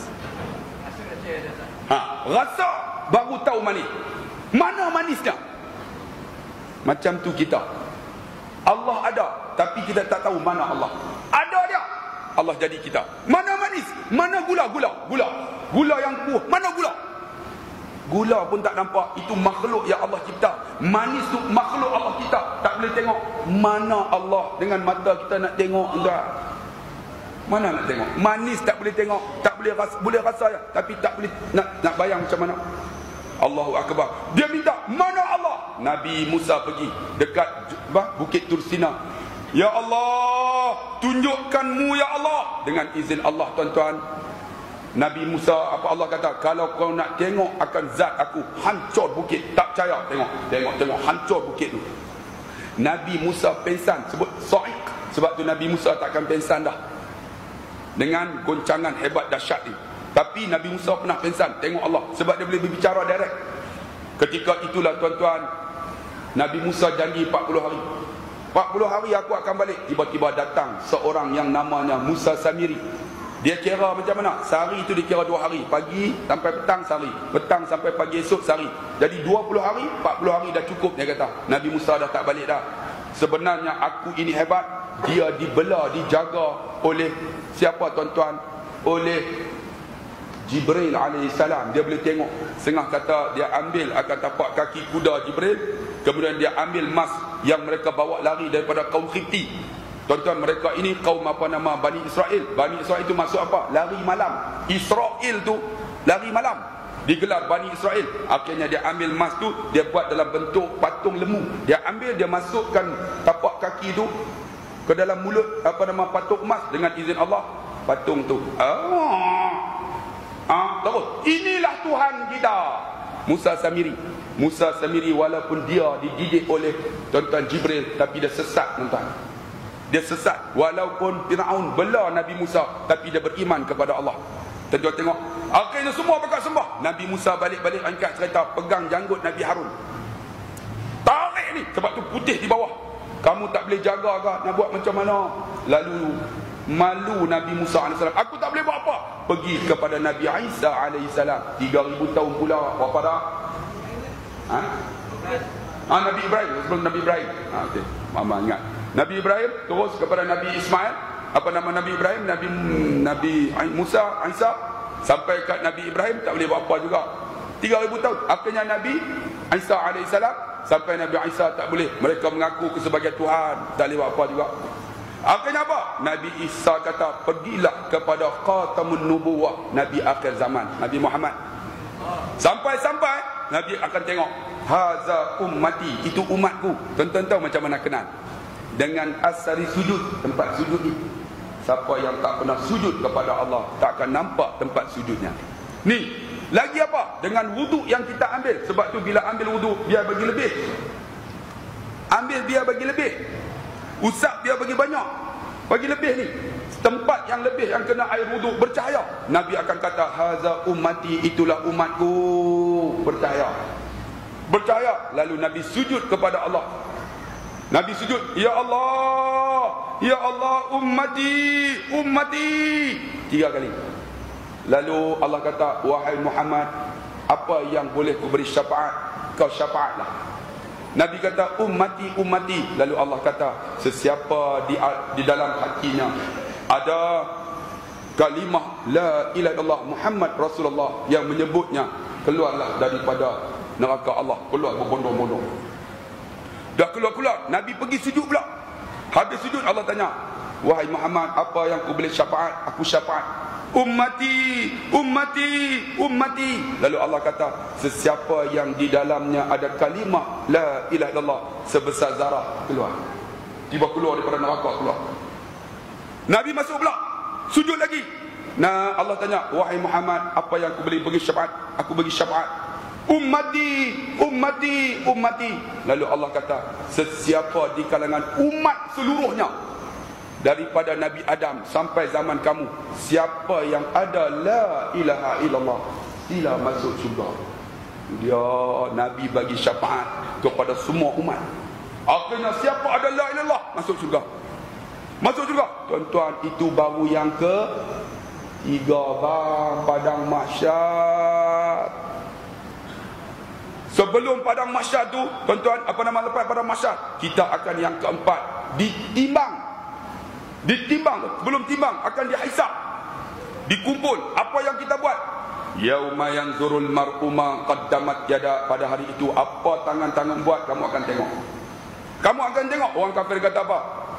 Ha, rasa baru tahu manis. Mana manisnya? Macam tu kita. Allah ada, tapi kita tak tahu mana Allah. Ada dia, Allah jadi kita. Mana manis? Mana gula? Gula, gula. Gula yang kuah. Mana gula? Gula pun tak nampak. Itu makhluk yang Allah cipta. Manis tu makhluk Allah cipta. Tak boleh tengok. Mana Allah dengan mata kita nak tengok? Enggak. Mana nak tengok? Manis tak boleh tengok. Tak boleh rasa, boleh rasa ya, tapi tak boleh nak nak bayang macam mana. Allahu Akbar. Dia minta, mana Allah? Nabi Musa pergi dekat bah, Bukit Tursina. Ya Allah, tunjukkanmu ya Allah. Dengan izin Allah, tuan-tuan, Nabi Musa, apa Allah kata, kalau kau nak tengok akan zat aku, hancur bukit. Tak percaya, tengok, tengok, tengok, hancur bukit tu. Nabi Musa pengsan, sebut Sa'iq. Sebab tu Nabi Musa takkan pengsan dah dengan goncangan hebat dahsyat ni. Tapi Nabi Musa pernah pengsan, tengok Allah, sebab dia boleh berbicara direct. Ketika itulah tuan-tuan, Nabi Musa janji empat puluh hari. empat puluh hari aku akan balik. Tiba-tiba datang seorang yang namanya Musa Samiri. Dia kira macam mana? Sehari itu dikira dua hari. Pagi sampai petang sehari, petang sampai pagi esok sehari. Jadi dua puluh hari, empat puluh hari dah cukup, dia kata. Nabi Musa dah tak balik dah. Sebenarnya aku ini hebat. Dia dibela, dijaga oleh siapa tuan-tuan? Oleh Jibril alaihissalam, dia boleh tengok. Setengah kata dia ambil akan tapak kaki kuda Jibril, kemudian dia ambil emas yang mereka bawa lari daripada kaum Khipti. Tuan-tuan, mereka ini kaum apa nama Bani Israel. Bani Israel itu maksud apa? Lari malam. Israel tu lari malam, digelar Bani Israel. Akhirnya dia ambil emas tu, dia buat dalam bentuk patung lembu. Dia ambil, dia masukkan tapak kaki tu ke dalam mulut apa nama patung emas dengan izin Allah. Patung tu ah Ah, terus, inilah Tuhan kita. Musa Samiri. Musa Samiri walaupun dia dididik oleh tuan-tuan Jibril, tapi dia sesat, tuan-tuan. Dia sesat. Walaupun Firaun bela Nabi Musa, tapi dia beriman kepada Allah. Tuan-tuan tengok, akhirnya semua bakal sembah. Nabi Musa balik-balik angkat cerita, pegang janggut Nabi Harun. Tarik ni, sebab tu putih di bawah. Kamu tak boleh jaga ke? Nak buat macam mana? Lalu malu Nabi Musa alaihissalam. Aku tak boleh buat apa. Pergi kepada Nabi Isa alaihissalam. tiga ribu tahun pula. Berapa dah? Ha? Ha, Nabi Ibrahim. Sebelum Nabi Ibrahim. Ha, okay. Mama ingat. Nabi Ibrahim terus kepada Nabi Ismail. Apa nama Nabi Ibrahim? Nabi Nabi Musa, Isa. Sampai kat Nabi Ibrahim tak boleh buat apa juga. tiga ribu tahun. Akhirnya Nabi Isa alaihissalam. Sampai Nabi Isa tak boleh. Mereka mengaku sebagai Tuhan. Tak boleh buat apa juga. Akhirnya apa? Nabi Isa kata, pergilah kepada Khatamun Nubuwah, Nabi akhir zaman, Nabi Muhammad. Sampai-sampai Nabi akan tengok, haza ummati, itu umatku. Tuan-tuan tahu macam mana kenal? Dengan asari sujud, tempat sujud ini. Siapa yang tak pernah sujud kepada Allah, tak akan nampak tempat sujudnya. Ni, lagi apa? Dengan wuduk yang kita ambil. Sebab tu bila ambil wuduk, biar bagi lebih. Ambil biar bagi lebih. Usap biar bagi banyak. Bagi lebih ni. Tempat yang lebih yang kena air wuduk bercahaya. Nabi akan kata, haza ummati, itulah umatku. Bercahaya. Bercahaya. Lalu Nabi sujud kepada Allah. Nabi sujud, ya Allah, ya Allah, ummati, ummati. Tiga kali. Lalu Allah kata, wahai Muhammad, apa yang boleh ku beri syafaat, kau syafaatlah. Nabi kata, ummati, ummati. Lalu Allah kata, sesiapa di, di dalam hatinya ada kalimah la ilaha illallah Muhammad Rasulullah yang menyebutnya, keluarlah daripada neraka Allah. Keluar berbondong-bondong. Dah keluar-keluar, Nabi pergi sujud pula. Habis sujud Allah tanya, wahai Muhammad, apa yang ku boleh syafaat? Aku syafaat. Ummati, ummati, ummati. Lalu Allah kata, sesiapa yang di dalamnya ada kalimah la ilaha illallah sebesar zarah, keluar. Tiba keluar daripada neraka, keluar. Nabi masuk pula, sujud lagi. Nah, Allah tanya, wahai Muhammad, apa yang aku boleh bagi syafaat? Aku bagi syafaat. Ummati, ummati, ummati. Lalu Allah kata, sesiapa di kalangan umat seluruhnya, daripada Nabi Adam sampai zaman kamu, siapa yang ada la ilaha illallah, sila masuk syurga. Dia Nabi bagi syafaat kepada semua umat. Akhirnya siapa ada la ilaha illallah masuk syurga. Masuk syurga. Tuan-tuan, itu baru yang ke tiga bang, padang mahsyar. Sebelum padang mahsyar tu, tuan-tuan, apa nama lepas padang mahsyar, kita akan yang keempat, ditimbang. Ditimbang, belum timbang akan dihisab. Dikumpul apa yang kita buat. Yauma yanzurul mar'u ma qaddamat yada, pada hari itu apa tangan-tangan buat kamu akan tengok. Kamu akan tengok. Orang kafir kata apa?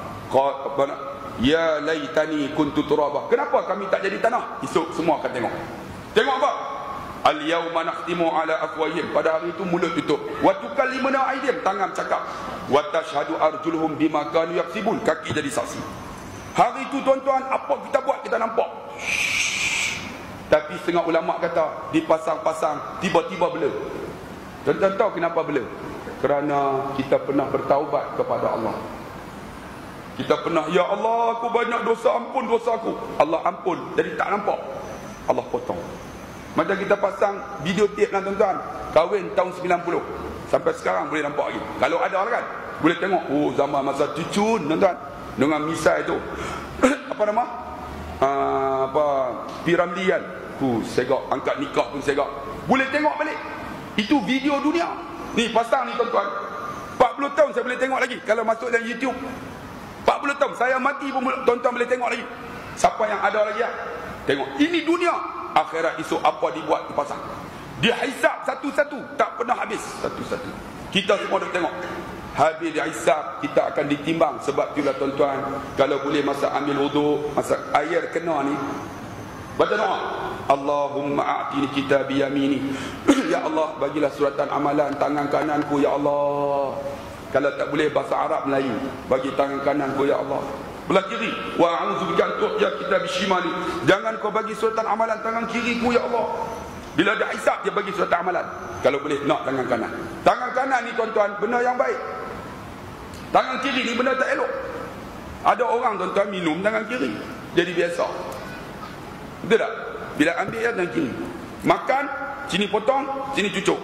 Ya laitani kuntu turaba. Kenapa kami tak jadi tanah? Esok semua akan tengok. Tengok apa? Al yauma nakhtimu ala afwahihim, pada hari itu mulut tutup. Wa tukallimuna aydihim, tangan cakap. Wa tashhadu arjuluhum bima kanu yaksibun, kaki jadi saksi. Hari itu tuan-tuan, apa kita buat kita nampak. Shhh. Tapi setengah ulama kata dipasang-pasang, tiba-tiba bela. Tuan-tuan tahu kenapa bela? Kerana kita pernah bertaubat kepada Allah. Kita pernah, ya Allah, aku banyak dosa, ampun dosa aku. Allah ampun, jadi tak nampak. Allah potong. Macam kita pasang video tape lah tuan-tuan, kahwin tahun sembilan puluh sampai sekarang boleh nampak lagi. Kalau ada kan, boleh tengok. Oh, zaman masa cucun tuan-tuan, dengan misai tu apa nama uh, apa Piramli kan, uh, segak angkat nikah pun segak, boleh tengok balik. Itu video dunia ni, pasang ni tuan-tuan, empat puluh tahun saya boleh tengok lagi. Kalau masuk dalam YouTube empat puluh tahun saya mati pun tuan-tuan boleh tengok lagi. Siapa yang ada lagi ya? Tengok, ini dunia. akhirat esok apa dibuat dipasang. Dia hisap satu-satu, tak pernah habis satu-satu. Kita semua dah tengok. Habis dia hisap, kita akan ditimbang. Sebab itulah tuan-tuan, kalau boleh masa ambil wuduk, masa air kena ni, baca doa, Allahumma a'tini kitabi yamini. Ya Allah, bagilah suratan amalan tangan kananku, ya Allah. Kalau tak boleh bahasa Arab Melayu, bagi tangan kananku, ya Allah. Belah kiri, wa a'udzubika an tu'tiya kitabi shimali. Jangan kau bagi suratan amalan tangan kiriku, ya Allah. Bila ada hisap, dia bagi suratan amalan. Kalau boleh, nak tangan kanan. Tangan kanan ni tuan-tuan, benda yang baik. Tangan kiri ni benda tak elok. Ada orang tuan-tuan minum tangan kiri, jadi biasa. Betul tak? Bila ambil ya tangan kiri, makan, sini potong, sini cucuk.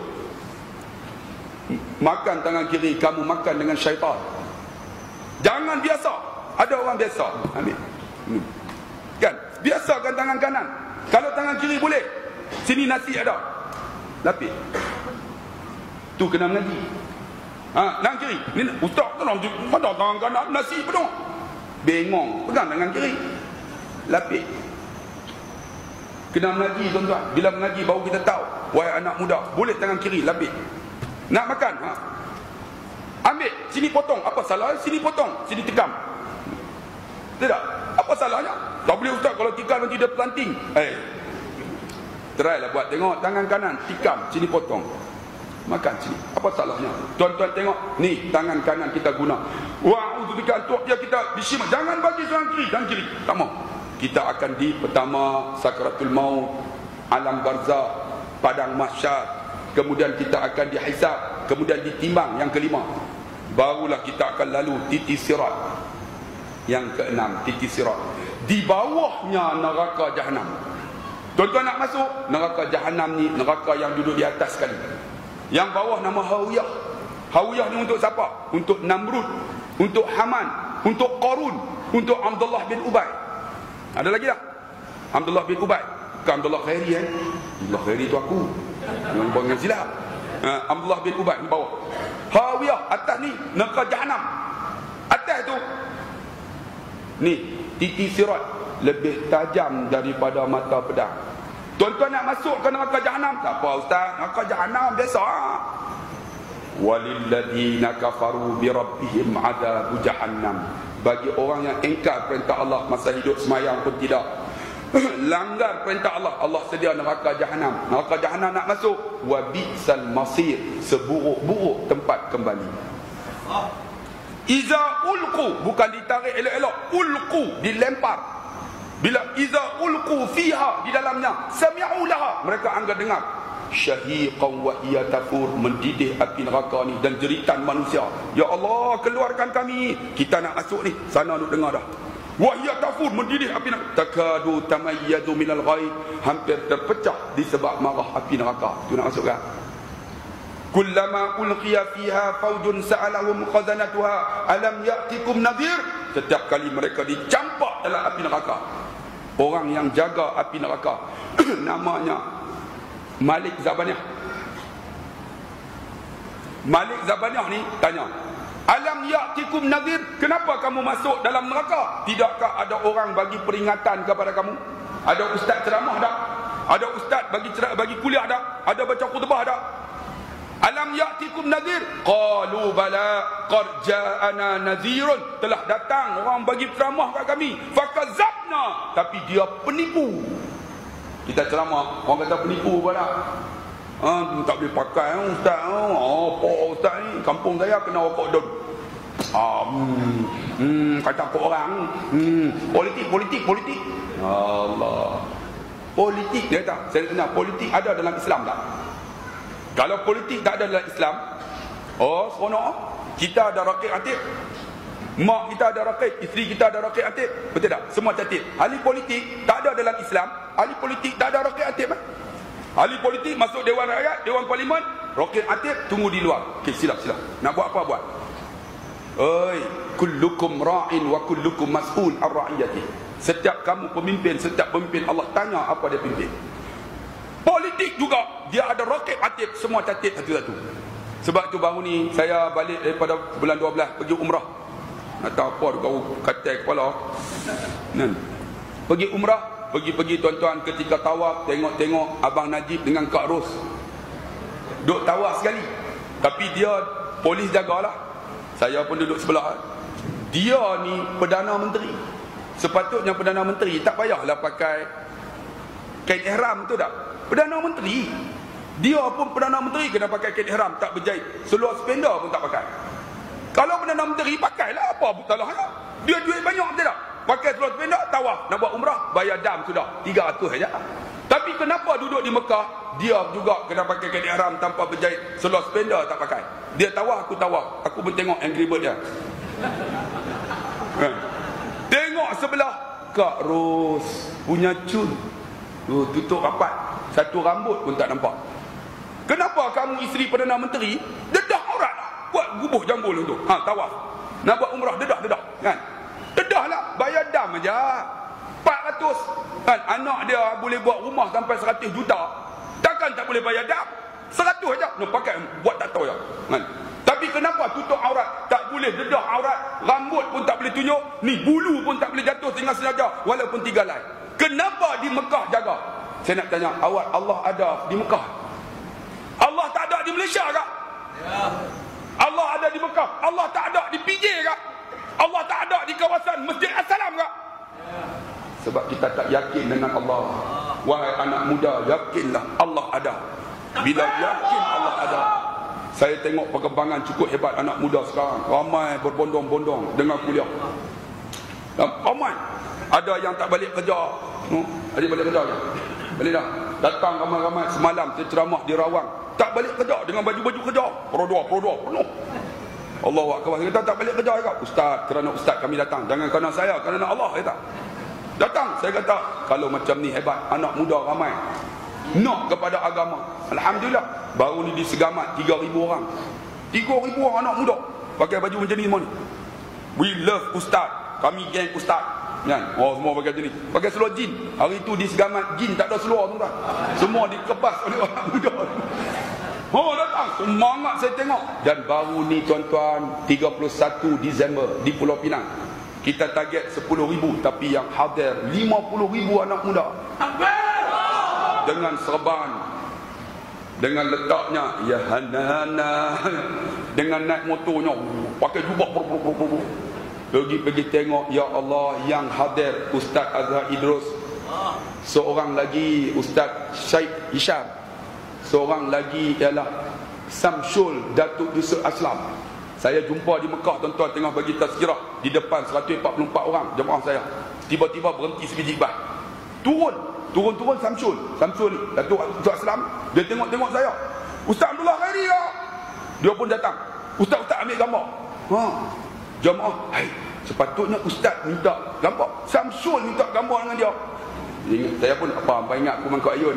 Makan tangan kiri, kamu makan dengan syaitan. Jangan biasa. Ada orang biasa ambil, hmm. kan? Biasakan tangan kanan. Kalau tangan kiri boleh, sini nasi ada, lapis. Tu kena mengaji. Ha, tangan kiri. Ni ustaz tolong mana tangan kanan nasi penuh. Bengong, pegang tangan kiri, lapis. Kena mengaji tuan-tuan. Bila mengaji baru kita tahu. Wahai anak muda, boleh tangan kiri lapis. Nak makan, ha? Ambil, sini potong. Apa salah? Sini potong, sini tekam. Tidak? Apa salahnya? Tak boleh ustaz, kalau tikam nanti dia planting. Eh, try lah buat, tengok tangan kanan tikam, sini potong, makan sini. Apa salahnya? Tuan-tuan tengok, ni tangan kanan kita guna. Wa'udzubika an tu'tiya kita bishima. Jangan bagi tangan kiri, tangan kiri. Tak mau. Kita akan di pertama sakaratul maut, alam barzah, padang mahsyar. Kemudian kita akan dihisab, kemudian ditimbang. Yang kelima, barulah kita akan lalu titik sirat. Yang keenam, titik sirat. Di bawahnya neraka Jahannam. Tuan-tuan nak masuk neraka Jahannam ni, neraka yang duduk di atas sekali. Yang bawah nama Hawiyah. Hawiyah ni untuk siapa? Untuk Namrud, untuk Haman, untuk Qarun, untuk Abdullah bin Ubay. Ada lagi tak? Abdullah bin Ubay. Bukan Abdullah Khairi eh. Abdullah Khairi tu aku. Jangan buat dengan silap. Ha, Abdullah bin Ubay di bawah. Hawiyah atas ni neraka Jahannam. Atas tu ni titik sirat lebih tajam daripada mata pedang. Tuan-tuan nak masuk ke neraka Jahannam? Tak apa ustaz, neraka Jahannam biasa. Walilladzina kafaru bi rabbihim adzab jahannam. Bagi orang yang engkar perintah Allah masa hidup semayang pun tidak, langgar perintah Allah, Allah sedia neraka Jahannam. Neraka Jahannam nak masuk, wa bi'sal masir, seburuk-buruk tempat kembali. Iza ulqu, bukan ditarik elok-elok, ulqu, dilempar. Bila iza ulqu fiha, di dalamnya, sami'u laha, mereka anggap dengar syahiqan wa hiya tafur, mendidih api neraka ni dan jeritan manusia. Ya Allah, keluarkan kami, kita nak masuk ni. Sana duk dengar dah. Wa hiya tafur, mendidih api neraka. Takadu tamayyadu minal ghaib, hampir terpecah disebab marah api neraka. Tu nak masuk kan? Kullama ulqiya fiha faujun sa'alahum khazanatuha alam ya'tikum nadhir. Setiap kali mereka dicampak dalam api neraka, orang yang jaga api neraka namanya Malik Zabaniah. Malik Zabaniah ni tanya, alam ya'tikum nadhir, kenapa kamu masuk dalam neraka? Tidakkah ada orang bagi peringatan kepada kamu? Ada ustaz ceramah tak? Ada ustaz bagi bagi kuliah tak? Ada baca khutbah tak? Alam ya'tikum nadhir? Qalu bala qad ja'ana nadhirun, telah datang orang bagi ceramah kat kami. Fakazabna, tapi dia penipu. Kita ceramah, orang kata penipu apa tak? Ha, tak boleh pakai ustaz. Oh, apa ustaz ni? Kampung saya kena rokok don. Ah, hmm, hmm, kata kau orang, hmm, politik, politik, politik. Allah. Politik dia tak? Saya tanya, politik ada dalam Islam tak? Kalau politik tak ada dalam Islam, oh seronok. Kita ada rakib atib, mak kita ada rakib, isteri kita ada rakib atib, betul tak? Semua tertib. Ahli politik tak ada dalam Islam. Ahli politik tak ada rakib atib. Ahli politik masuk Dewan Rakyat, Dewan Parlimen, rakib atib tunggu di luar. Okey, silap silap. Nak buat apa buat. Oi, kullukum ra'in wa kullukum mas'ul ar ra'iyati. Setiap kamu pemimpin, setiap pemimpin Allah tanya apa dia pimpin. Politik juga dia ada rakib atib, semua tertib satu-satu. Sebab tu baru ni saya balik daripada bulan dua belas pergi umrah. Nak tahu apa kau kata kepala. Nan. Pergi umrah, pergi-pergi tuan-tuan ketika tawaf, tengok-tengok Abang Najib dengan Kak Ros duduk tawaf sekali. Tapi dia polis jagalah. Saya pun duduk sebelah. Dia ni Perdana Menteri. Sepatutnya Perdana Menteri tak payahlah pakai kain ihram, tu tak? Perdana Menteri. Dia pun Perdana Menteri kena pakai kain ihram, tak berjahit. Seluar sepender pun tak pakai. Kalau Perdana Menteri pakailah, apa salahnya? Dia duit banyak betul tak? Pakai seluar sepender, tawaf, nak buat umrah, bayar dam sudah tiga ratus saja. Tapi kenapa duduk di Mekah, dia juga kena pakai kain ihram tanpa berjahit, seluar sepender tak pakai. Dia tawaf, aku tawaf. Aku pun tengok Angry Bird dia. Tengok sebelah Kak Ros punya cun tu tutup rapat, satu rambut pun tak nampak. Kenapa kamu isteri Perdana Menteri dedah aurat buat gubuh jambul tu? Ha, tawaf nak buat umrah, dedah-dedah kan? Dedahlah, bayar dam aja empat ratus kan. Anak dia boleh buat rumah sampai seratus juta, takkan tak boleh bayar dam? Seratus aja nak pakai buat tato ya kan? Tapi kenapa tutup aurat? Tak boleh dedah aurat, rambut pun tak boleh tunjuk, ni bulu pun tak boleh jatuh tinggal sengaja walaupun tiga lai. Kenapa di Mekah jaga? Saya nak tanya, awak Allah ada di Mekah? Allah tak ada di Malaysia kah? Ya. Allah ada di Mekah, Allah tak ada di P J kah? Allah tak ada di kawasan Masjid As-Salam kah? Ya. Sebab kita tak yakin dengan Allah. Wahai anak muda, yakinlah Allah ada. Bila yakin Allah ada, saya tengok perkembangan cukup hebat anak muda sekarang. Ramai berbondong-bondong dengan kuliah. Ramai. Ada yang tak balik kerja. Hmm? Adik balik kerja ke? Balik dah. Datang ramai-ramai. Semalam saya ceramah di Rawang. Tak balik kerja dengan baju-baju kerja. Produa, produa, penuh. Allahu Akbar. Saya kata tak balik kerja ke? Ustaz, kerana Ustaz kami datang. Jangan kerana saya, kerana Allah. Kata. Datang. Saya kata, kalau macam ni hebat, anak muda ramai nak kepada agama. Alhamdulillah. Baru ni di Segamat tiga ribu orang. tiga ribu orang anak muda pakai baju macam ni semua ni. We love Ustaz. Kami geng Ustaz kan? Oh, semua pakai macam ni. Pakai seluar jin. Hari tu di Segamat jin tak ada seluar tuan. Semua dikebas oleh orang muda. Oh, datang. Semangat saya tengok. Dan baru ni tuan-tuan, tiga puluh satu Disember di Pulau Pinang. Kita target sepuluh ribu, tapi yang hadir lima puluh ribu anak muda. Dengan serban, dengan letaknya ya Hanana, dengan naik motornya pakai jubah, pergi-pergi tengok. Ya Allah, yang hadir Ustaz Azhar Idrus, seorang lagi Ustaz Syed Hisham, seorang lagi ialah Samsul Datuk Yusuf Aslam. Saya jumpa di Mekah tuan-tuan, tengah bagi tazkirah di depan seratus empat puluh empat orang jemaah saya. Tiba-tiba berhenti sebiji bah. Turun Turun-turun Samsul Samsul Datuk Yusuf Aslam. Dia tengok-tengok saya. Ustaz Abdullah Khairi ya? Dia pun datang. Ustaz-ustaz ambil gambar. Ha. Jemaah, hai, sepatutnya Ustaz minta gambar. Samsul minta gambar dengan dia. Ingat, saya pun apa, apa ingat aku Mangkuk Ayun.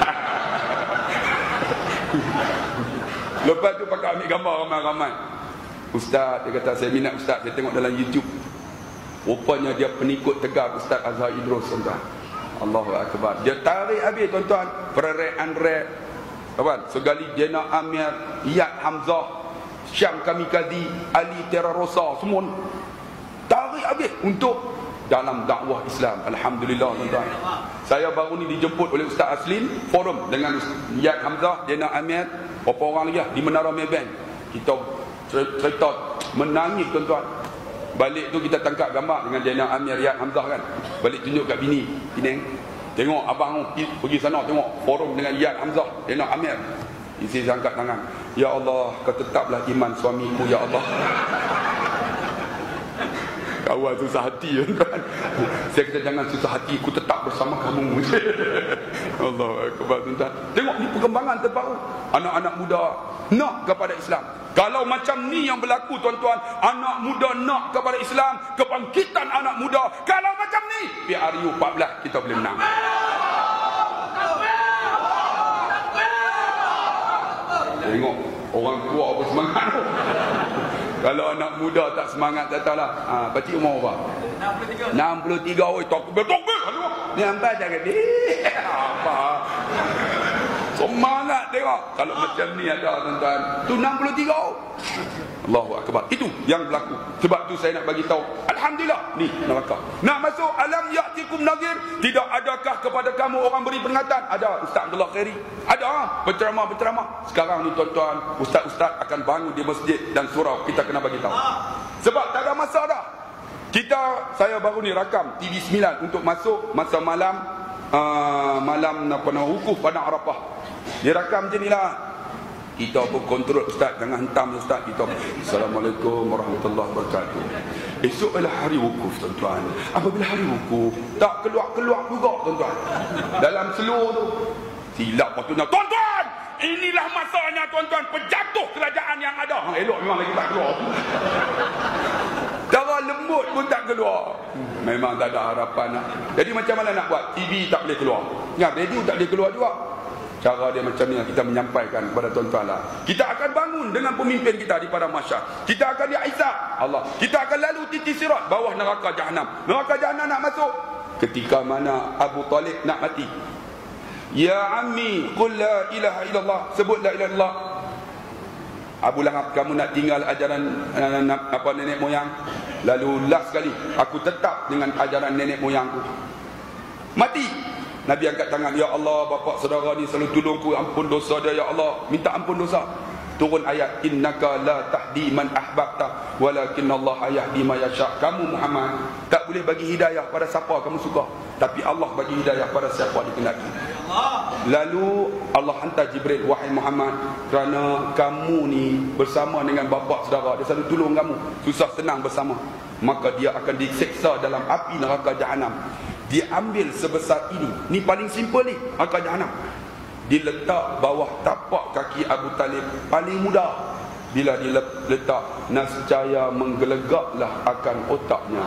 Lepas tu pakai ambil gambar ramai-ramai. Ustaz, dia kata saya minat Ustaz, saya tengok dalam YouTube. Rupanya dia pengikut tegar Ustaz Azhar Idrus tuan-tuan. Allahu Akbar. Dia tarik habis tuan-tuan. Perere-andre apa? Segali Jena Amir, Iyad Hamzah, Syam Kamikazi, Ali Terarosa, semua tarik habis untuk dalam dakwah Islam. Alhamdulillah tuan-tuan. Saya baru ni dijemput oleh Ustaz Aslin, forum dengan Iyad Hamzah, Jena Amir, beberapa orang lagi di Menara Maybank. Kita cerita menangis tuan-tuan. Balik tu kita tangkap gambar dengan Jena Amir, Iyad Hamzah kan. Balik tunjuk kat bini Penang. Tengok abang pergi sana tengok forum dengan Iyad Hamzah, Jena Amir. Isi angkat tangan. Ya Allah, kau tetaplah iman suamiku ya Allah. Kawan susah hati kan. Saya kata jangan susah hati, aku tetap bersama kamu. Allah Akbar tuan-tuan. Tengok ni perkembangan terbaru. Anak-anak muda nak kepada Islam. Kalau macam ni yang berlaku tuan-tuan, anak muda nak kepada Islam, kebangkitan anak muda. Kalau macam ni, P R U empat belas kita boleh menang. Tengok orang tua apa semangat. Kalau anak muda tak semangat, katalah. Ha, pakcik umur apa? enam puluh tiga. Oi, takbir, takbir. Ni hampa jangan ni. Apa? Semangat tengok. Kalau macam ni ada tuan-tuan. Tu enam puluh tiga. Allahu Akbar. Itu yang berlaku. Sebab tu saya nak bagi tahu, alhamdulillah, ni neraka. Nak masuk alam ya'tikum nadhir, tidak adakah kepada kamu orang beri peringatan? Ada Ustaz Abdullah Khairi. Ada penceramah-penceramah. Sekarang ni tuan-tuan, ustaz-ustaz akan bangun di masjid dan surau, kita kena bagi tahu. Sebab tak ada masa dah. Kita, saya baru ni rakam T V sembilan untuk masuk masa malam uh, malam apa nama wukuf Padang Arafah. Dia rakam je ni lah. Kita pun kontrol ustaz, jangan hentam ustaz. Kita pun, Assalamualaikum warahmatullahi wabarakatuh. Esok adalah hari wukuf tuan-tuan. Apabila hari wukuf, tak keluar-keluar juga tuan-tuan. Dalam seluruh tu silap patutnya, tuan-tuan, inilah masanya tuan-tuan penjatuh kerajaan yang ada. Ha, elok memang lagi tak keluar. Cara lembut pun tak keluar. Memang tak ada harapan lah. Jadi macam mana nak buat? T V tak boleh keluar. Ya, radio tak boleh keluar juga. Cara dia macam ni kita menyampaikan kepada tuan-tuan lah. Kita akan bangun dengan pemimpin kita di padang mahsyar. Kita akan diazab Allah. Kita akan lalu titik sirat bawah neraka jahanam. Neraka jahanam nak masuk ketika mana Abu Talib nak mati. Ya ammi qul la ilaha illallah, sebut la ilaha illallah. Abu Lahab, kamu nak tinggal ajaran uh, apa nenek moyang? Lalu last sekali, aku tetap dengan ajaran nenek moyangku. Mati. Nabi angkat tangan, ya Allah, bapa saudara ni selalu tolongku, ampun dosa dia ya Allah. Minta ampun dosa. Turun ayat, innaka la tahdi man ahbabta walakin Allah yahdi man yasha. Kamu Muhammad tak boleh bagi hidayah pada siapa kamu suka, tapi Allah bagi hidayah pada siapa dikehendaki. Lalu Allah hantar Jibril, wahai Muhammad, kerana kamu ni bersama dengan bapa saudara, dia selalu tolong kamu, susah senang bersama, maka dia akan diseksa dalam api neraka jahanam. Diambil sebesar ini. Ni paling simple ni, neraka jahanam. Diletak bawah tapak kaki Abu Talib, paling mudah. Bila diletak, nascaya menggelegaklah akan otaknya.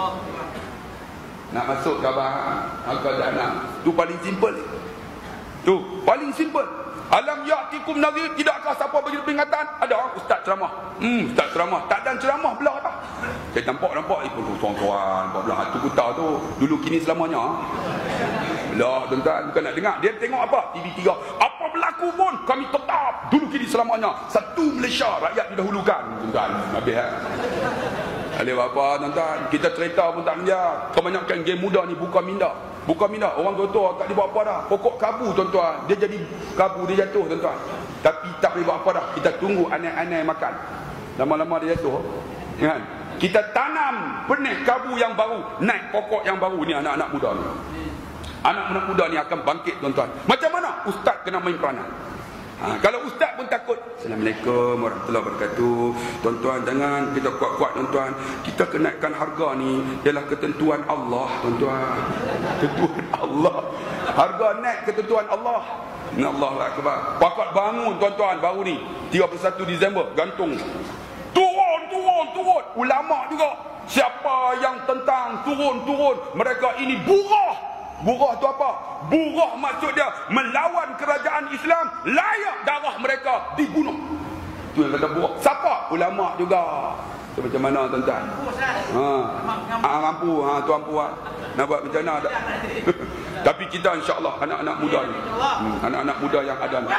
Nak masuk ke abang neraka jahanam. Tu paling simple. Tu paling simple. Alam ya'tikum nadhir, tidakkah siapa bagi peringatan? Ada ustaz ceramah. Hmm, ustaz ceramah. Tak ada ceramah belah tak? Saya nampak-nampak ikut tuan-tuan, belah tu kuta tu. Dulu kini selamanya. Belah tuan-tuan, bukan nak dengar. Dia tengok apa? T V tiga. Apa berlaku pun kami tetap dulu kini selamanya. Satu Malaysia, rakyat didahulukan. Tuan-tuan, habis ha. Alih apa tuan-tuan? Kita cerita pun tak mendia. Kebanyakan game muda ni buka minda. Buka minda. Orang tua-tua tak boleh buat apa dah. Pokok kabu tuan-tuan. Dia jadi kabu, dia jatuh tuan-tuan. Tapi tak boleh buat apa dah. Kita tunggu anai-anai makan. Lama-lama dia jatuh. Kan? Kita tanam benih kabu yang baru. Naik pokok yang baru. Ni anak-anak muda ni. Anak-anak muda ni akan bangkit tuan-tuan. Macam mana? Ustaz kena main peranan. Ha, kalau ustaz pun takut. Assalamualaikum warahmatullahi wabarakatuh. Tuan-tuan, jangan kita kuat-kuat tuan-tuan. Kita kenaikkan harga ni ialah ketentuan Allah tuan-tuan. Ketentuan Allah. Harga naik ketentuan Allah. Allahu akbar. Pakat bangun tuan-tuan baru ni tiga puluh satu Disember gantung. Turun, turun, turun. Ulama juga. Siapa yang tentang turun-turun, mereka ini burah. Burah tu apa? Burah maksud dia melawan kerajaan Islam, layak darah mereka dibunuh. Tu yang kata burah. Siapa? Ulama juga. So, macam mana tuan-tuan? Ha. Ha, mampu, ha, tuan puan. Nak buat macam mana tak? Tapi kita insya-Allah anak-anak muda ni. Hmm, anak-anak muda yang ada ni.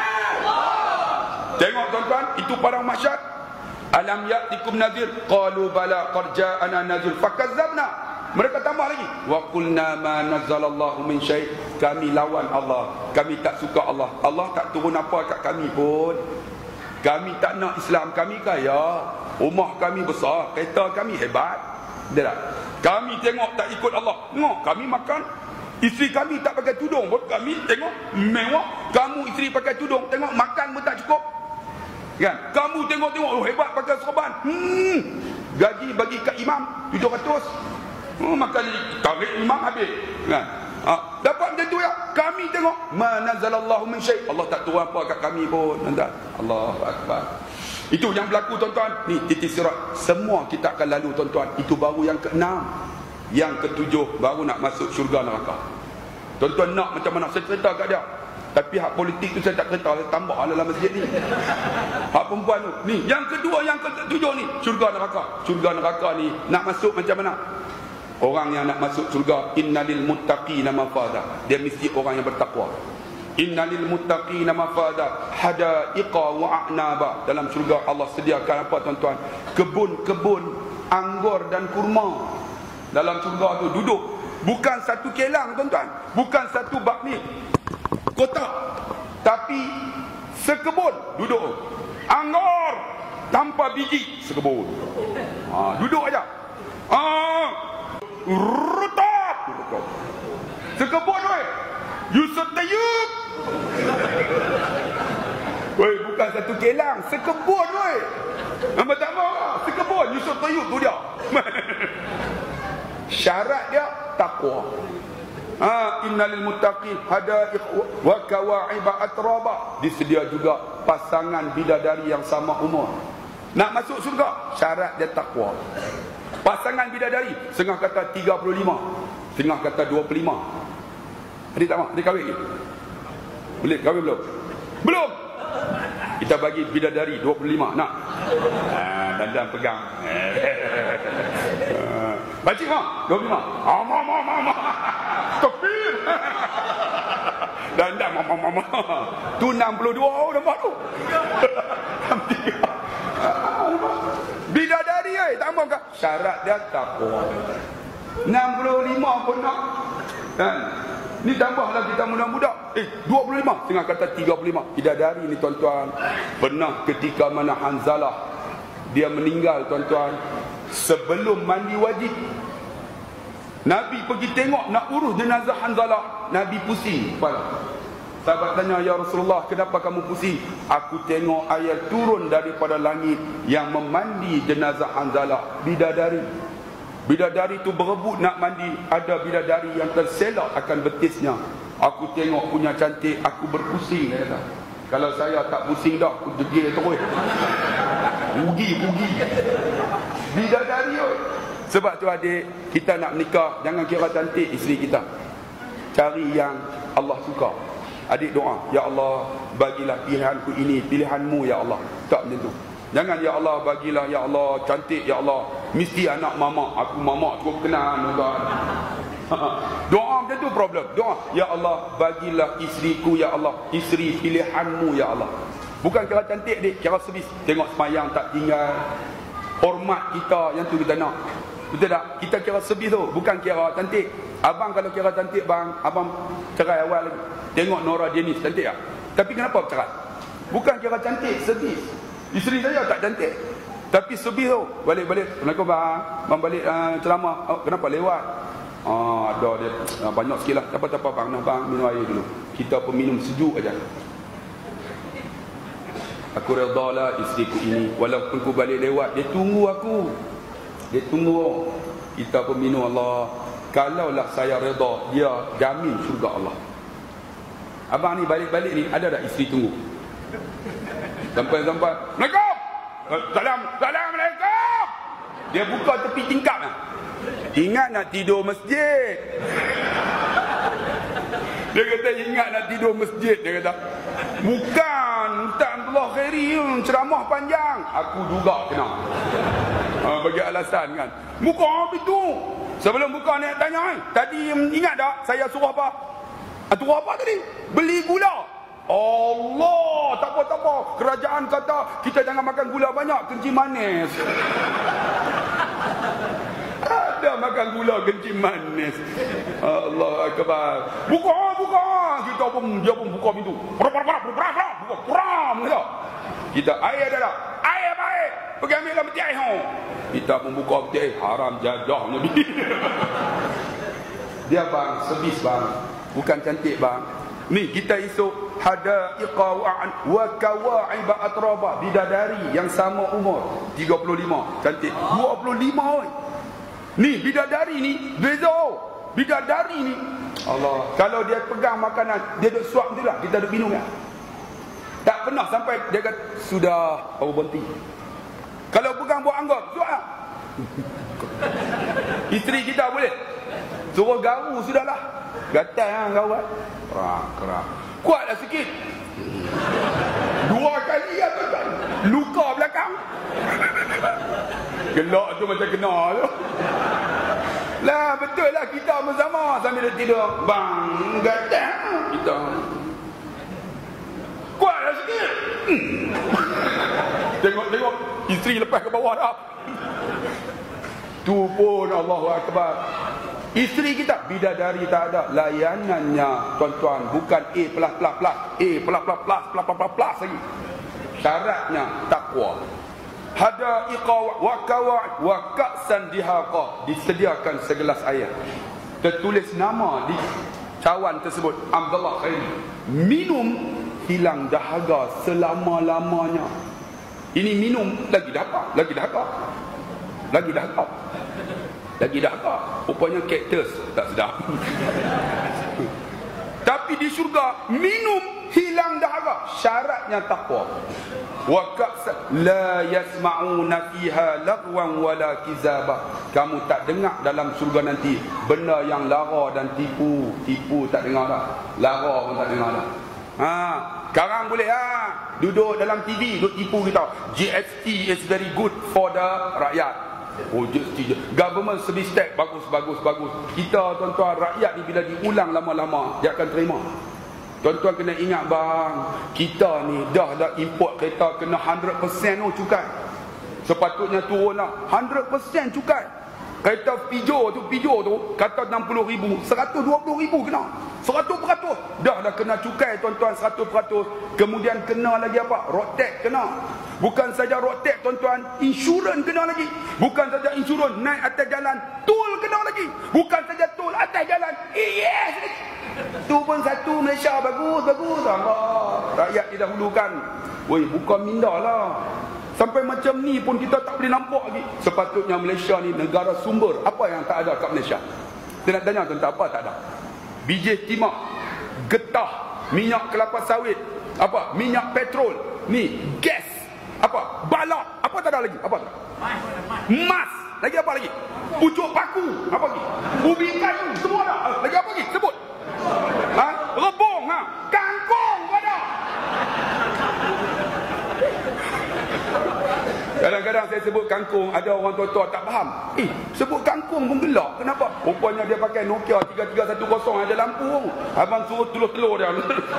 Tengok tuan-tuan, itu padang mahsyar. Alam ya'tikum nadhir qalu bala qad ja'ana nadhir fakazzabna. Mereka tambah lagi, wa qulna ma nazzalallahu min syai', kami lawan Allah, kami tak suka Allah. Allah tak turun apa kat kami pun. Kami tak nak Islam, kami kaya, rumah kami besar, kereta kami hebat. Dia tak? Kami tengok tak ikut Allah. Tengok kami makan, isteri kami tak pakai tudung pun kami tengok mewah. Kamu isteri pakai tudung, tengok makan pun tak cukup. Kan? Kamu tengok-tengok oh, hebat pakai serban. Hmm. Gaji bagi kat imam tujuh ratus. Oh, maka tarik imam habis kan? Ha, dapat macam tu ya. Kami tengok manazzalallahu min syai', Allah tak turun apa kat kami pun tuan-tuan. Allahu akbar. Itu yang berlaku tuan-tuan. Ni titik sirat. Semua kita akan lalu tuan-tuan. Itu baru yang keenam. Yang ketujuh baru nak masuk syurga neraka. Tuan-tuan nak macam mana saya cerita kat dia. Tapi hak politik tu saya tak cerita, saya tambah dalam masjid ni. Hak perempuan tu. Ni yang kedua, yang ketujuh ni syurga neraka. Syurga neraka ni nak masuk macam mana? Orang yang nak masuk surga, innalil muttaqina mafaza. Dia mesti orang yang bertakwa. Innalil muttaqina mafada hadaiqa wa a'naba. Dalam syurga Allah sediakan apa tuan-tuan? Kebun-kebun anggur dan kurma. Dalam syurga tu duduk, bukan satu kelang tuan-tuan, bukan satu bak ni kotak, tapi sekebun duduk. Anggur tanpa biji sekebun. Ha, duduk aja. Ah, rutap. Sekebun weh. Yusuf Tayyub. Weh, bukan satu kelang, sekebun weh. Nama tak mau, sekebun Yusuf Tayyub tu dia. Syarat dia takwa. Ha, innalil muttaqin hadaiq wa kawa'iba atraba. Disedia juga pasangan bidadari yang sama umur. Nak masuk syurga, syarat dia takwa. Pasangan bidadari, setengah kata tiga puluh lima, setengah kata dua puluh lima. Adik tak mau? Adik kahwin ni? Boleh kahwin belum? Belum! Kita bagi bidadari dua puluh lima. Nak? Ha, dandan pegang. Pakcik mah? dua puluh lima. Ah, mama, mama, mama. Kepir. Dandan mama, mama. Tu enam puluh dua oh, nampak tu. Bidadari eh, tak mau kah? Syarat dia takwa. enam puluh lima pun nak. Kan? Ni tambahlah kita muda-muda. Eh, dua puluh lima. Tengah kata tiga puluh lima. Bidadari ni tuan-tuan. Pernah ketika mana Hanzalah dia meninggal tuan-tuan. Sebelum mandi wajib. Nabi pergi tengok nak urus jenazah Hanzalah. Nabi pusing kepala. Sahabat tanya, ya Rasulullah, kenapa kamu pusing? Aku tengok ayat turun daripada langit yang memandi jenazah Hanzalah. Bidadari. Bidadari tu berebut nak mandi. Ada bidadari yang terselak akan betisnya. Aku tengok punya cantik, aku berpusing. Dia kata, kalau saya tak pusing dah, aku degil terus. Rugi-rugi. Bidadari. Sebab tu adik, kita nak menikah, jangan kira cantik isteri kita. Cari yang Allah suka. Adik doa, ya Allah, bagilah pilihanku ini, pilihanmu ya Allah. Tak macam tu. Jangan ya Allah, bagilah ya Allah, cantik ya Allah, mesti anak mama. Aku mama cukup kenal tuan. Doa macam tu problem. Doa, ya Allah, bagilah isteriku ya Allah, isteri pilihanmu ya Allah. Bukan kira cantik dik, kira servis. Tengok semayang tak tinggal. Hormat kita, yang tu kita nak. Betul tak? Kita kira servis tu, bukan kira cantik. Abang kalau kira cantik bang, abang cerai awal lagi. Tengok Nora Jenis cantik tak? Tapi kenapa cerai? Bukan kira cantik, servis. Isteri saya tak cantik, tapi servis tu. Balik-balik, Assalamualaikum bang, bang balik uh, ceramah. Oh, kenapa lewat? Ah, ada dia uh, banyak sikit lah. Tak apa-apa bang, nah bang minum air dulu. Kita peminum sejuk aja. Aku redha lah isteriku ini, walaupun aku balik lewat, dia tunggu aku. Dia tunggu. Kita peminum Allah. Kalaulah saya redha, dia jamin syurga Allah. Abang ni balik-balik ni, ada tak isteri tunggu? Sampai-sampai, Assalamualaikum! Salam, Assalamualaikum! Dia buka tepi tingkap lah. Ingat nak tidur masjid. Dia kata, ingat nak tidur masjid. Dia kata, bukan, Ustaz Abdullah Khairi ceramah panjang. Aku juga kena. Ha, bagi alasan kan. Buka pintu. Sebelum buka nak tanya, tadi ingat tak saya suruh apa? Suruh apa tadi? Beli gula. Allah, tak apa tak apa. Kerajaan kata kita jangan makan gula banyak, kencing manis. Ada makan gula kencing manis. Allah akbar. Buka, buka. Kita pun dia pun buka pintu. Pura-pura, pura-pura, buka puram kita. Kita air ada tak? Air baik. Pergi ambil lah peti air. Kita pun buka peti air. Haram jajahnya. Dia bang, servis bang. Bukan cantik bang. Ni kita esok hadaiqa wa kawa'iba atraba, bidadari yang sama umur tiga puluh lima, cantik dua puluh lima oi. Ni bidadari ni beza. Bidadari ni Allah, kalau dia pegang makanan, dia duk suap tu lah, kita duk minum kan. Tak pernah sampai dia kata sudah baru berhenti. Kalau pegang buah anggur, suap lah. Isteri kita boleh suruh garu sudahlah. Gatal lah garu kan. Kerak, kerak. Kuatlah sikit. Dua kali lah tuan. Luka belakang. Gelak tu macam kena tu. Lah betul lah kita bersama sambil dia tidur. Bang, gatal. Kita. Hmm. Tengok-tengok isteri lepas ke bawah dah. Tu pun Allahu Akbar. Isteri kita bidadari tak ada, layanannya tuan-tuan bukan A plus plus plus, A plus plus plus plus plus plus lagi. Syaratnya takwa. Hadaiqa wa kawa'id wa ka'san dihaqa, disediakan segelas air. Tertulis nama di cawan tersebut Abdullah Khairi. Minum hilang dahaga selama-lamanya. Ini minum lagi dahaga, lagi dahaga. Lagi dahaga. Lagi dahaga. Rupanya kaktus tak sedap. Tapi di syurga minum hilang dahaga. Syaratnya takwa. Wa ka'sa la yasma'una fiha lagwan wala kizaba. Kamu tak dengar dalam syurga nanti benda yang lara dan tipu. Tipu tak dengar dah. Lara pun tak dengar dah. Ha, sekarang boleh ha duduk dalam T V duduk tipu kita. G S T is very good for the rakyat. Oh, G S T government service tax bagus bagus bagus. Kita tuan-tuan rakyat ni bila diulang lama-lama dia akan terima. Tuan-tuan kena ingat bang, kita ni dah dah import kereta kena one hundred percent oh cukai. Sepatutnya turun lah one hundred percent cukai. Kereta Peugeot tu, Peugeot tu kata enam puluh ribu, seratus dua puluh ribu kena. seratus peratus. Dah dah kena cukai tuan-tuan seratus peratus. Kemudian kena lagi apa? Road tax kena. Bukan saja road tax tuan-tuan, insurans kena lagi. Bukan saja insurans, naik atas jalan, tol kena lagi. Bukan saja tol, atas jalan, yes. Tu pun satu Malaysia bagus, bagus. Allah, rakyat didahulukan. Woi, bukan minda lah. Sampai macam ni pun kita tak boleh nampak lagi. Sepatutnya Malaysia ni negara sumber. Apa yang tak ada kat Malaysia? Saya nak tanya tuan-tuan, apa tak ada? Biji timah, getah, minyak kelapa sawit, apa? Minyak petrol, ni, gas, apa? Balak, apa tak ada lagi? Apa tak ada? Emas, lagi apa lagi? Pucuk paku, apa lagi? Ubi kayu, semua ada. Lagi apa lagi? Sebut. Ha? Rebung, ha? Kangkung ada. Kadang-kadang saya sebut kangkung, ada orang tua-tua tak faham. Eh, sebut kangkung pun gelak. Kenapa? Rupanya dia pakai Nokia tiga tiga satu kosong ada lampu. Abang suruh telur-telur dia.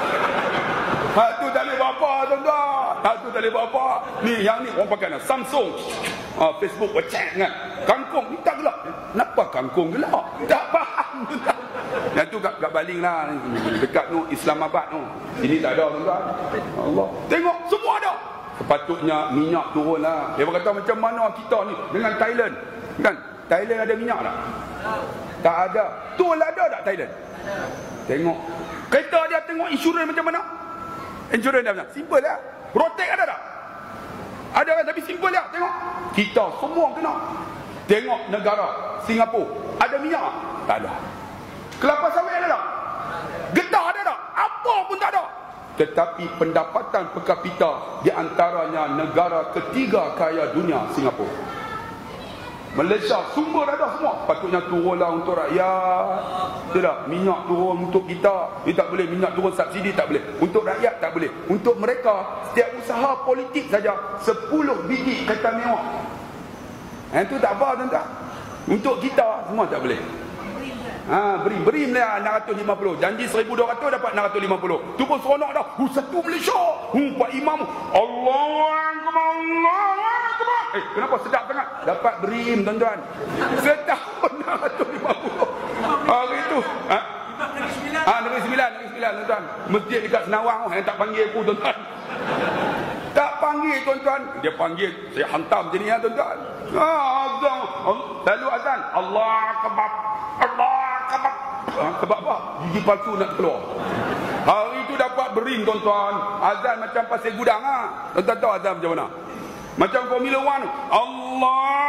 Hak tu tak boleh buat apa, tuan-tuan. Hak tu tak boleh buat apa. Ni, yang ni orang pakai Samsung. Ah, Facebook, WhatsApp kan. Kangkung ni tak gelak. Kenapa kangkung gelak? Tak faham. Yang tu kat, kat Baling lah. Dekat tu, Islamabad tu. Sini tak ada, tuan-tuan. Allah. Tengok, semua ada. Sepatutnya minyak turun lah. Dia berkata macam mana kita ni dengan Thailand. Kan? Thailand ada minyak tak? Tak ada. Tol ada tak Thailand? Tengok. Kereta dia tengok insurans macam mana? Insurans dia macam simple lah. Rotek ada tak? Ada kan? Tapi simple lah. Tengok. Kita semua kena. Tengok negara Singapura. Ada minyak? Tak ada. Kelapa sawit ada tak? Getah ada tak? Apa pun tak ada. Tetapi pendapatan per kapita di antaranya negara ketiga kaya dunia Singapura. Malaysia sumber ada semua. Patutnya turunlah untuk rakyat. Tidak, minyak turun untuk kita. Dia tak boleh minyak turun subsidi, tak boleh. Untuk rakyat tak boleh. Untuk mereka setiap usaha politik saja sepuluh biji kereta mewah. Yang tu tak apa tuan-tuan. Untuk kita semua tak boleh. Ha, beri beri Malaysia enam ratus lima puluh. Janji seribu dua ratus dapat enam ratus lima puluh. Tu pun seronok dah. Hu satu Malaysia. Hu Pak Imam. Allahu Akbar. Allahu Akbar. Eh, kenapa sedap sangat? Dapat berim tuan-tuan. Setahun enam ratus lima puluh. Hari tu, ha? Ah, Negeri Sembilan, Negeri Sembilan tuan-tuan. Masjid dekat Senawang yang tak panggil aku tuan-tuan. Tak panggil tuan-tuan. Dia panggil, saya hantam je ni ya tuan-tuan. Ah, azan. Lalu azan. Allah Akbar. Allah Akbar. Ha, sebab apa? Gigi palsu nak keluar. Hari tu dapat berim tuan-tuan. Azan macam pasir gudang ha. Tuan-tuan tahu azan macam mana? Macam Formula One. Allah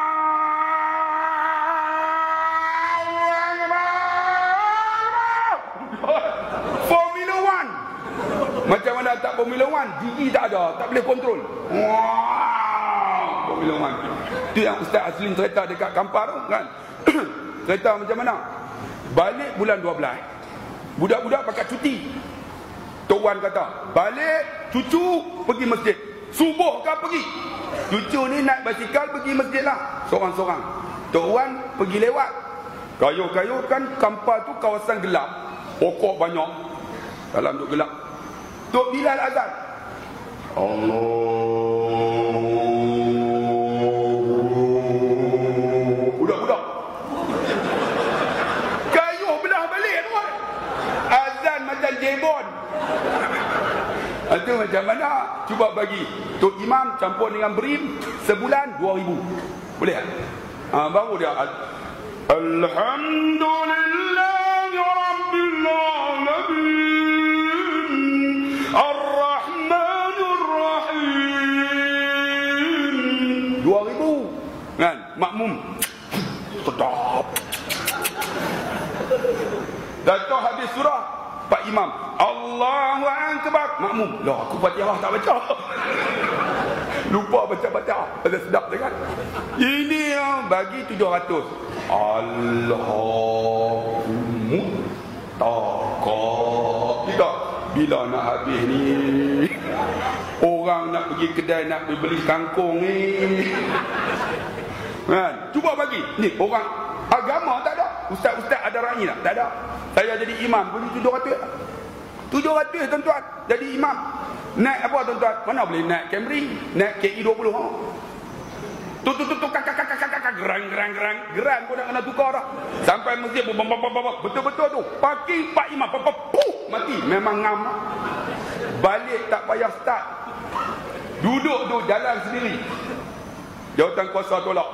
Formula One. Macam mana tak Formula One? Gigi tak ada, tak boleh kontrol. Wow, Formula One. Itu yang Ustaz Aslin cerita dekat Kampar kan. Cerita macam mana? Balik bulan dua belas, budak-budak pakai cuti. Tok Wan kata, balik cucu pergi masjid. Subuh kan pergi. Cucu ni naik basikal pergi masjid lah, seorang-seorang. Tok Wan pergi lewat. Kayu-kayu kan Kampar tu kawasan gelap, pokok banyak. Dalam tu gelap. Tok Bilal azan. Allah. Budak-budak. Kayuh belah balik tuan. Azan macam jebon. Itu macam mana? Cuba bagi Tok Imam campur dengan berim sebulan dua ribu. Boleh tak? Ha, baru dia Alhamdulillahi Rabbil Alamin Ar-Rahmanir Rahim. Dua ribu kan? Makmum sedap. Datang habis surah, Pak Imam Allahu Akbar, makmum lah aku Fatihah tak baca. Lupa baca-baca. Pada sedap sangat. Ini yang bagi tujuh ratus. Allahumma taqab. Kita bila nak habis ni, orang nak pergi kedai nak beli kangkung ni. Kan? Cuba bagi. Ni orang agama tak ada. Ustaz-ustaz ada rai tak? Tak ada. Saya jadi imam beli tujuh ratus. tujuh ratus tuan-tuan jadi imam. Naik apa tuan-tuan? Mana boleh naik Camry, naik K I dua puluh. Ha? Tu tu tu tu kakak kakak kakak gerang gerang gerang gerang pun nak kena tukar dah. Sampai masjid betul-betul tu. Pagi Pak Imam puh mati memang ngam. Balik tak payah start. Duduk tu jalan sendiri. Jawatan kuasa tolak.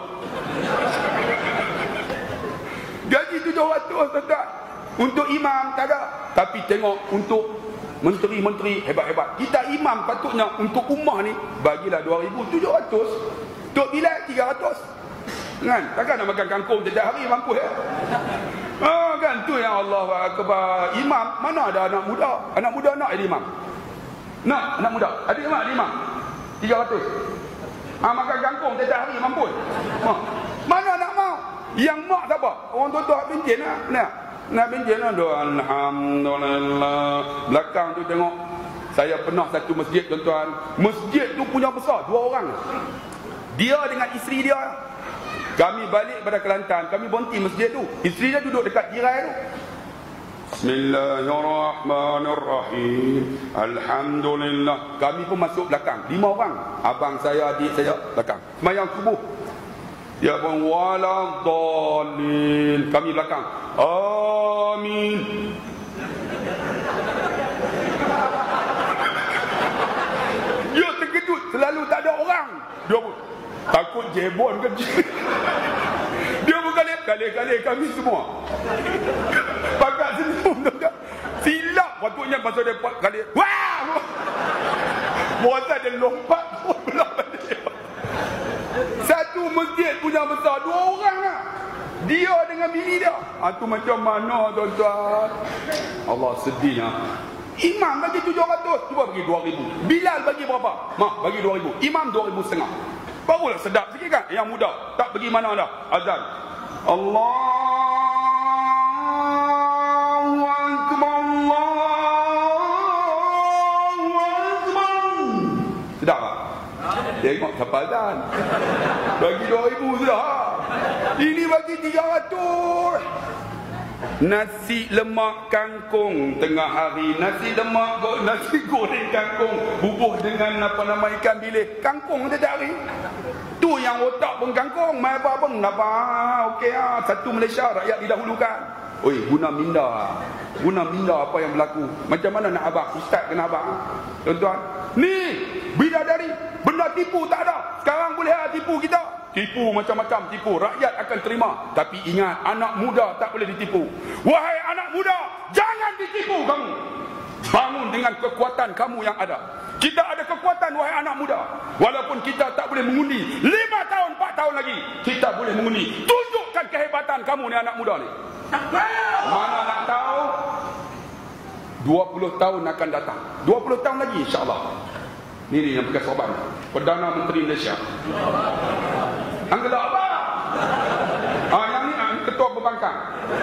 Gaji tujuh ratus tuan-tuan. Untuk imam tak ada. Tapi tengok untuk menteri-menteri hebat-hebat. Kita imam patutnya untuk ummah ni bagilah dua ribu tujuh ratus. Tok Bilal tiga ratus. Kan? Takkan nak makan kangkung setiap hari mampu ya? Ah kan tu yang Allahu Akbar. Imam mana ada anak muda? Anak muda nak jadi imam. Nak anak muda. Ada imam ada imam. tiga ratus. Ah makan kangkung setiap hari mampu. Ha. Mana nak mau? Yang mak siapa? Orang tua-tua bincin lah. Nah. Nak bincin lah doa alhamdulillah. Belakang tu tengok. Saya pernah satu masjid tuan-tuan. Masjid tu punya besar, dua orang. Dia dengan isteri dia. Kami balik pada Kelantan, kami bonti masjid tu. Isteri dia duduk dekat tirai tu. Bismillahirrahmanirrahim. Alhamdulillah. Kami pun masuk belakang, lima orang. Abang saya, adik saya belakang. Semayang subuh. Dia pun wala dhalin. Kami belakang. Amin. Dia terkejut, selalu tak ada orang. Dia pun takut jebon ke. Dia pun kali-kali kami semua. Pakat senyum tu. Silap patutnya pasal dia buat kali. Wah! Buat dia lompat pun belah balik. Satu masjid punya besar, dua orang lah. Dia dengan bini dia. Ha, tu macam mana tuan-tuan? Allah sedihnya. Imam bagi tujuh ratus, cuba bagi dua ribu. Bilal bagi berapa? Mak bagi dua ribu. Imam dua ribu setengah. Barulah sedap sikit kan? Yang muda. Tak pergi mana dah. Azan. Allahu Akbar. Allahu Akbar. Sedap tak? Tengok siapa azan. Bagi dua ribu sudah. Ini bagi tiga ratus. Nasi lemak kangkung tengah hari. Nasi lemak, nasi goreng kangkung. Bubuh dengan apa nama ikan bilis. Kangkung setiap hari. Tu yang otak pun kangkung. Mai apa pun. Apa? Okey lah. Satu Malaysia rakyat didahulukan. Oi, guna minda. Guna minda apa yang berlaku. Macam mana nak abang? Ustaz kena abang. Tuan-tuan. Ni, bidadari. Benda tipu tak ada. Sekarang boleh lah tipu kita. Tipu macam-macam tipu. Rakyat akan terima. Tapi ingat, anak muda tak boleh ditipu. Wahai anak muda, jangan ditipu kamu. Bangun dengan kekuatan kamu yang ada. Kita ada kekuatan wahai anak muda. Walaupun kita tak boleh mengundi lima tahun, empat tahun lagi, kita boleh mengundi. Tunjukkan kehebatan kamu ni anak muda ni. Mana nak tahu? dua puluh tahun akan datang. dua puluh tahun lagi insya-Allah. Ni ni yang bekas sorban. Perdana Menteri Malaysia. Anggela apa? Ah yang ni ah, ketua pembangkang.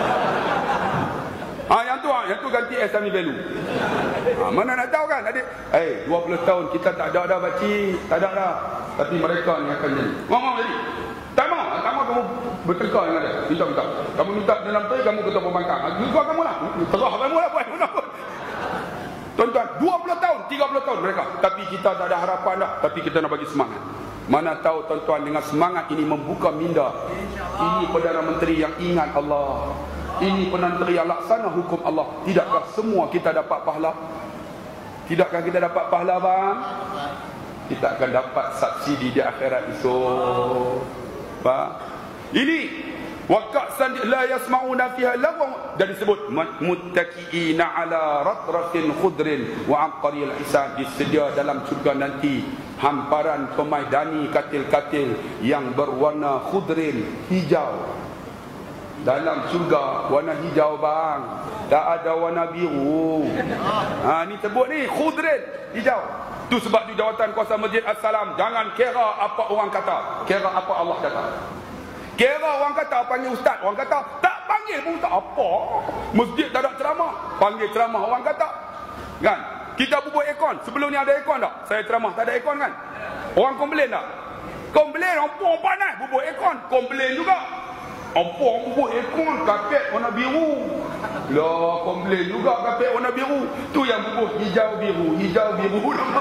Ah yang tu ah, yang tu ganti S Ami Belu. Ah mana nak tahu kan adik? Eh dua puluh tahun kita tak ada dah baci, tak ada dah. Tapi mereka ni akan jadi. Mau mau jadi. Tak mau, tak mau kamu bertengkar dengan dia. Minta minta. Kamu minta dalam tu kamu ketua pembangkang. Juga kamu lah. Terah kamu lah buat mana pun. Tuan-tuan, dua puluh tahun, tiga puluh tahun mereka. Tapi kita tak ada harapan dah. Tapi kita nak bagi semangat. Mana tahu tuan-tuan dengan semangat ini membuka minda. Ini Perdana Menteri yang ingat Allah. Ini Perdana Menteri yang laksana hukum Allah. Tidakkah semua kita dapat pahala? Tidakkah kita dapat pahala bang? Kita akan dapat subsidi di akhirat esok. Faham? Ini waqasan la yasma'una fiha lagwa, dan disebut muttaqiina ala ratrafin khudrin wa aqaril hisan, disedia dalam syurga nanti hamparan pemaidani katil-katil yang berwarna khudrin, hijau. Dalam syurga warna hijau bang, tak ada warna biru. Ha ni sebut ni khudrin, hijau. Tu sebab di jawatan kuasa Masjid As-Salam, jangan kira apa orang kata, kira apa Allah kata. Kira orang kata panggil ustaz, orang kata tak panggil pun tak apa. Masjid tak ada ceramah, panggil ceramah orang kata. Kan? Kita bubuh aircon, sebelum ni ada aircon tak? Saya ceramah tak ada aircon kan? Orang komplain tak? Komplain, orang panas bubuh aircon, komplain juga. Apa bubuh aircon kapet warna biru. Lah komplain juga kapet warna biru. Tu yang bubuh hijau biru, hijau biru.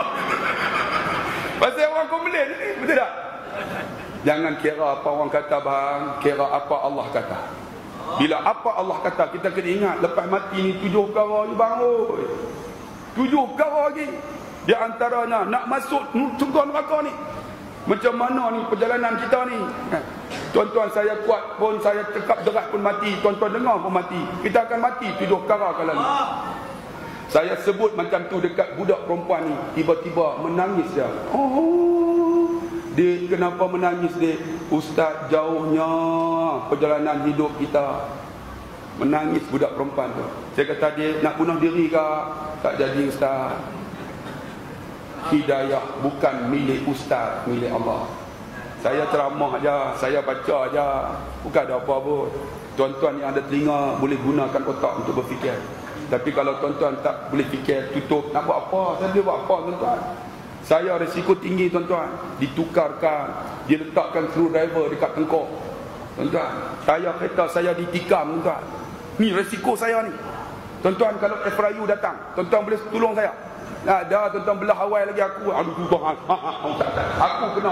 Pasal orang komplain ni, betul tak? Jangan kira apa orang kata bang, kira apa Allah kata. Bila apa Allah kata, kita kena ingat lepas mati ni tujuh perkara ni bang. Oi. Tujuh perkara lagi. Di antaranya nak masuk syurga neraka ni. Macam mana ni perjalanan kita ni? Tuan-tuan, saya kuat pun, saya cekap deras pun mati. Tuan-tuan dengar pun mati. Kita akan mati tujuh perkara kala ni. Saya sebut macam tu dekat budak perempuan ni, tiba-tiba menangis dia. Oh. Dek, kenapa menangis dek? Ustaz, jauhnya perjalanan hidup kita. Menangis budak perempuan tu. Saya kata, dek nak bunuh diri ke? Tak jadi ustaz. Hidayah bukan milik ustaz, milik Allah. Saya ceramah aja, saya baca aja, bukan ada apa pun. Tuan-tuan yang ada telinga boleh gunakan otak untuk berfikir. Tapi kalau tuan-tuan tak boleh fikir, tutup, nak buat apa? Saya boleh buat apa tuan-tuan? Saya risiko tinggi tuan-tuan, ditukarkan, diletakkan screwdriver dekat tengkok. Tuan-tuan, tayar kereta saya ditikam tuan-tuan. Ni risiko saya ni. Tuan-tuan, kalau F R U datang, tuan-tuan boleh tolong saya? Nah, dah tuan-tuan belah awal lagi aku. Aduh Tuhan. Aku kena.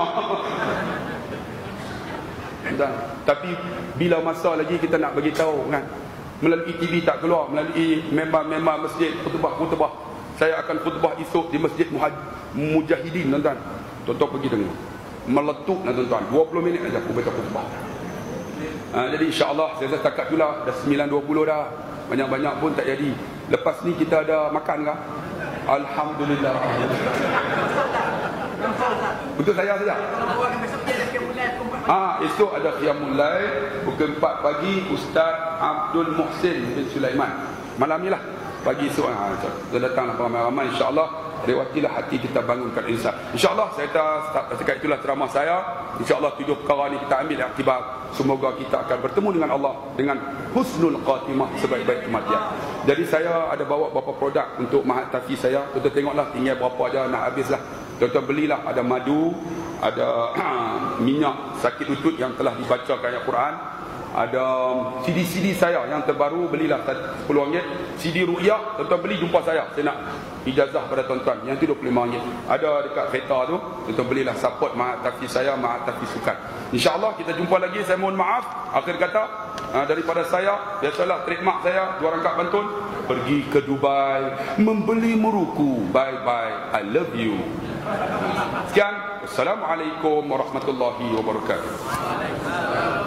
Tuan, tapi bila masa lagi kita nak bagi tahu kan, melalui T V tak keluar, melalui member-member masjid, khutbah-khutbah. Saya akan khutbah esok di Masjid Mujahidin tuan-tuan. Tuan-tuan pergi dengar. Meletup lah tuan-tuan. dua puluh minit aja aku baca khutbah. Ha, jadi insya-Allah saya setakat itulah, dah sembilan dua puluh dah. Banyak-banyak pun tak jadi. Lepas ni kita ada makan kah? Alhamdulillah. Untuk saya saja. Ah, ha, esok ada qiyamul lail pukul empat pagi, Ustaz Abdul Muhsin bin Sulaiman. Malam ni lah. Pagi esok ha, kita datanglah ramai-ramai, insya-Allah lewatilah hati kita bangunkan insan. InsyaAllah saya tak cakap itulah ceramah saya. InsyaAllah tujuh perkara ni kita ambil aktibat. Semoga kita akan bertemu dengan Allah dengan husnul khatimah, sebaik-baik kematian. Jadi saya ada bawa beberapa produk untuk mahat tafi saya. Tuan-tuan tengoklah tinggal berapa aja, nak habislah. Tuan-tuan belilah, ada madu, ada minyak sakit lutut yang telah dibacakan ayat Quran. Ada C D-C D saya yang terbaru, belilah sepuluh ringgit. C D Ru'yah, tuan-tuan beli jumpa saya. Saya nak ijazah pada tuan-tuan, yang tu dua puluh lima ringgit. Ada dekat kereta tu, tuan-tuan belilah support mahat tafi saya, mahat tafi sukan. InsyaAllah kita jumpa lagi. Saya mohon maaf akhir kata uh, daripada saya. Biasalah trademark saya, dua rangkap pantun. Pergi ke Dubai membeli meruku, bye bye, I love you. Sekian, Assalamualaikum warahmatullahi wabarakatuh.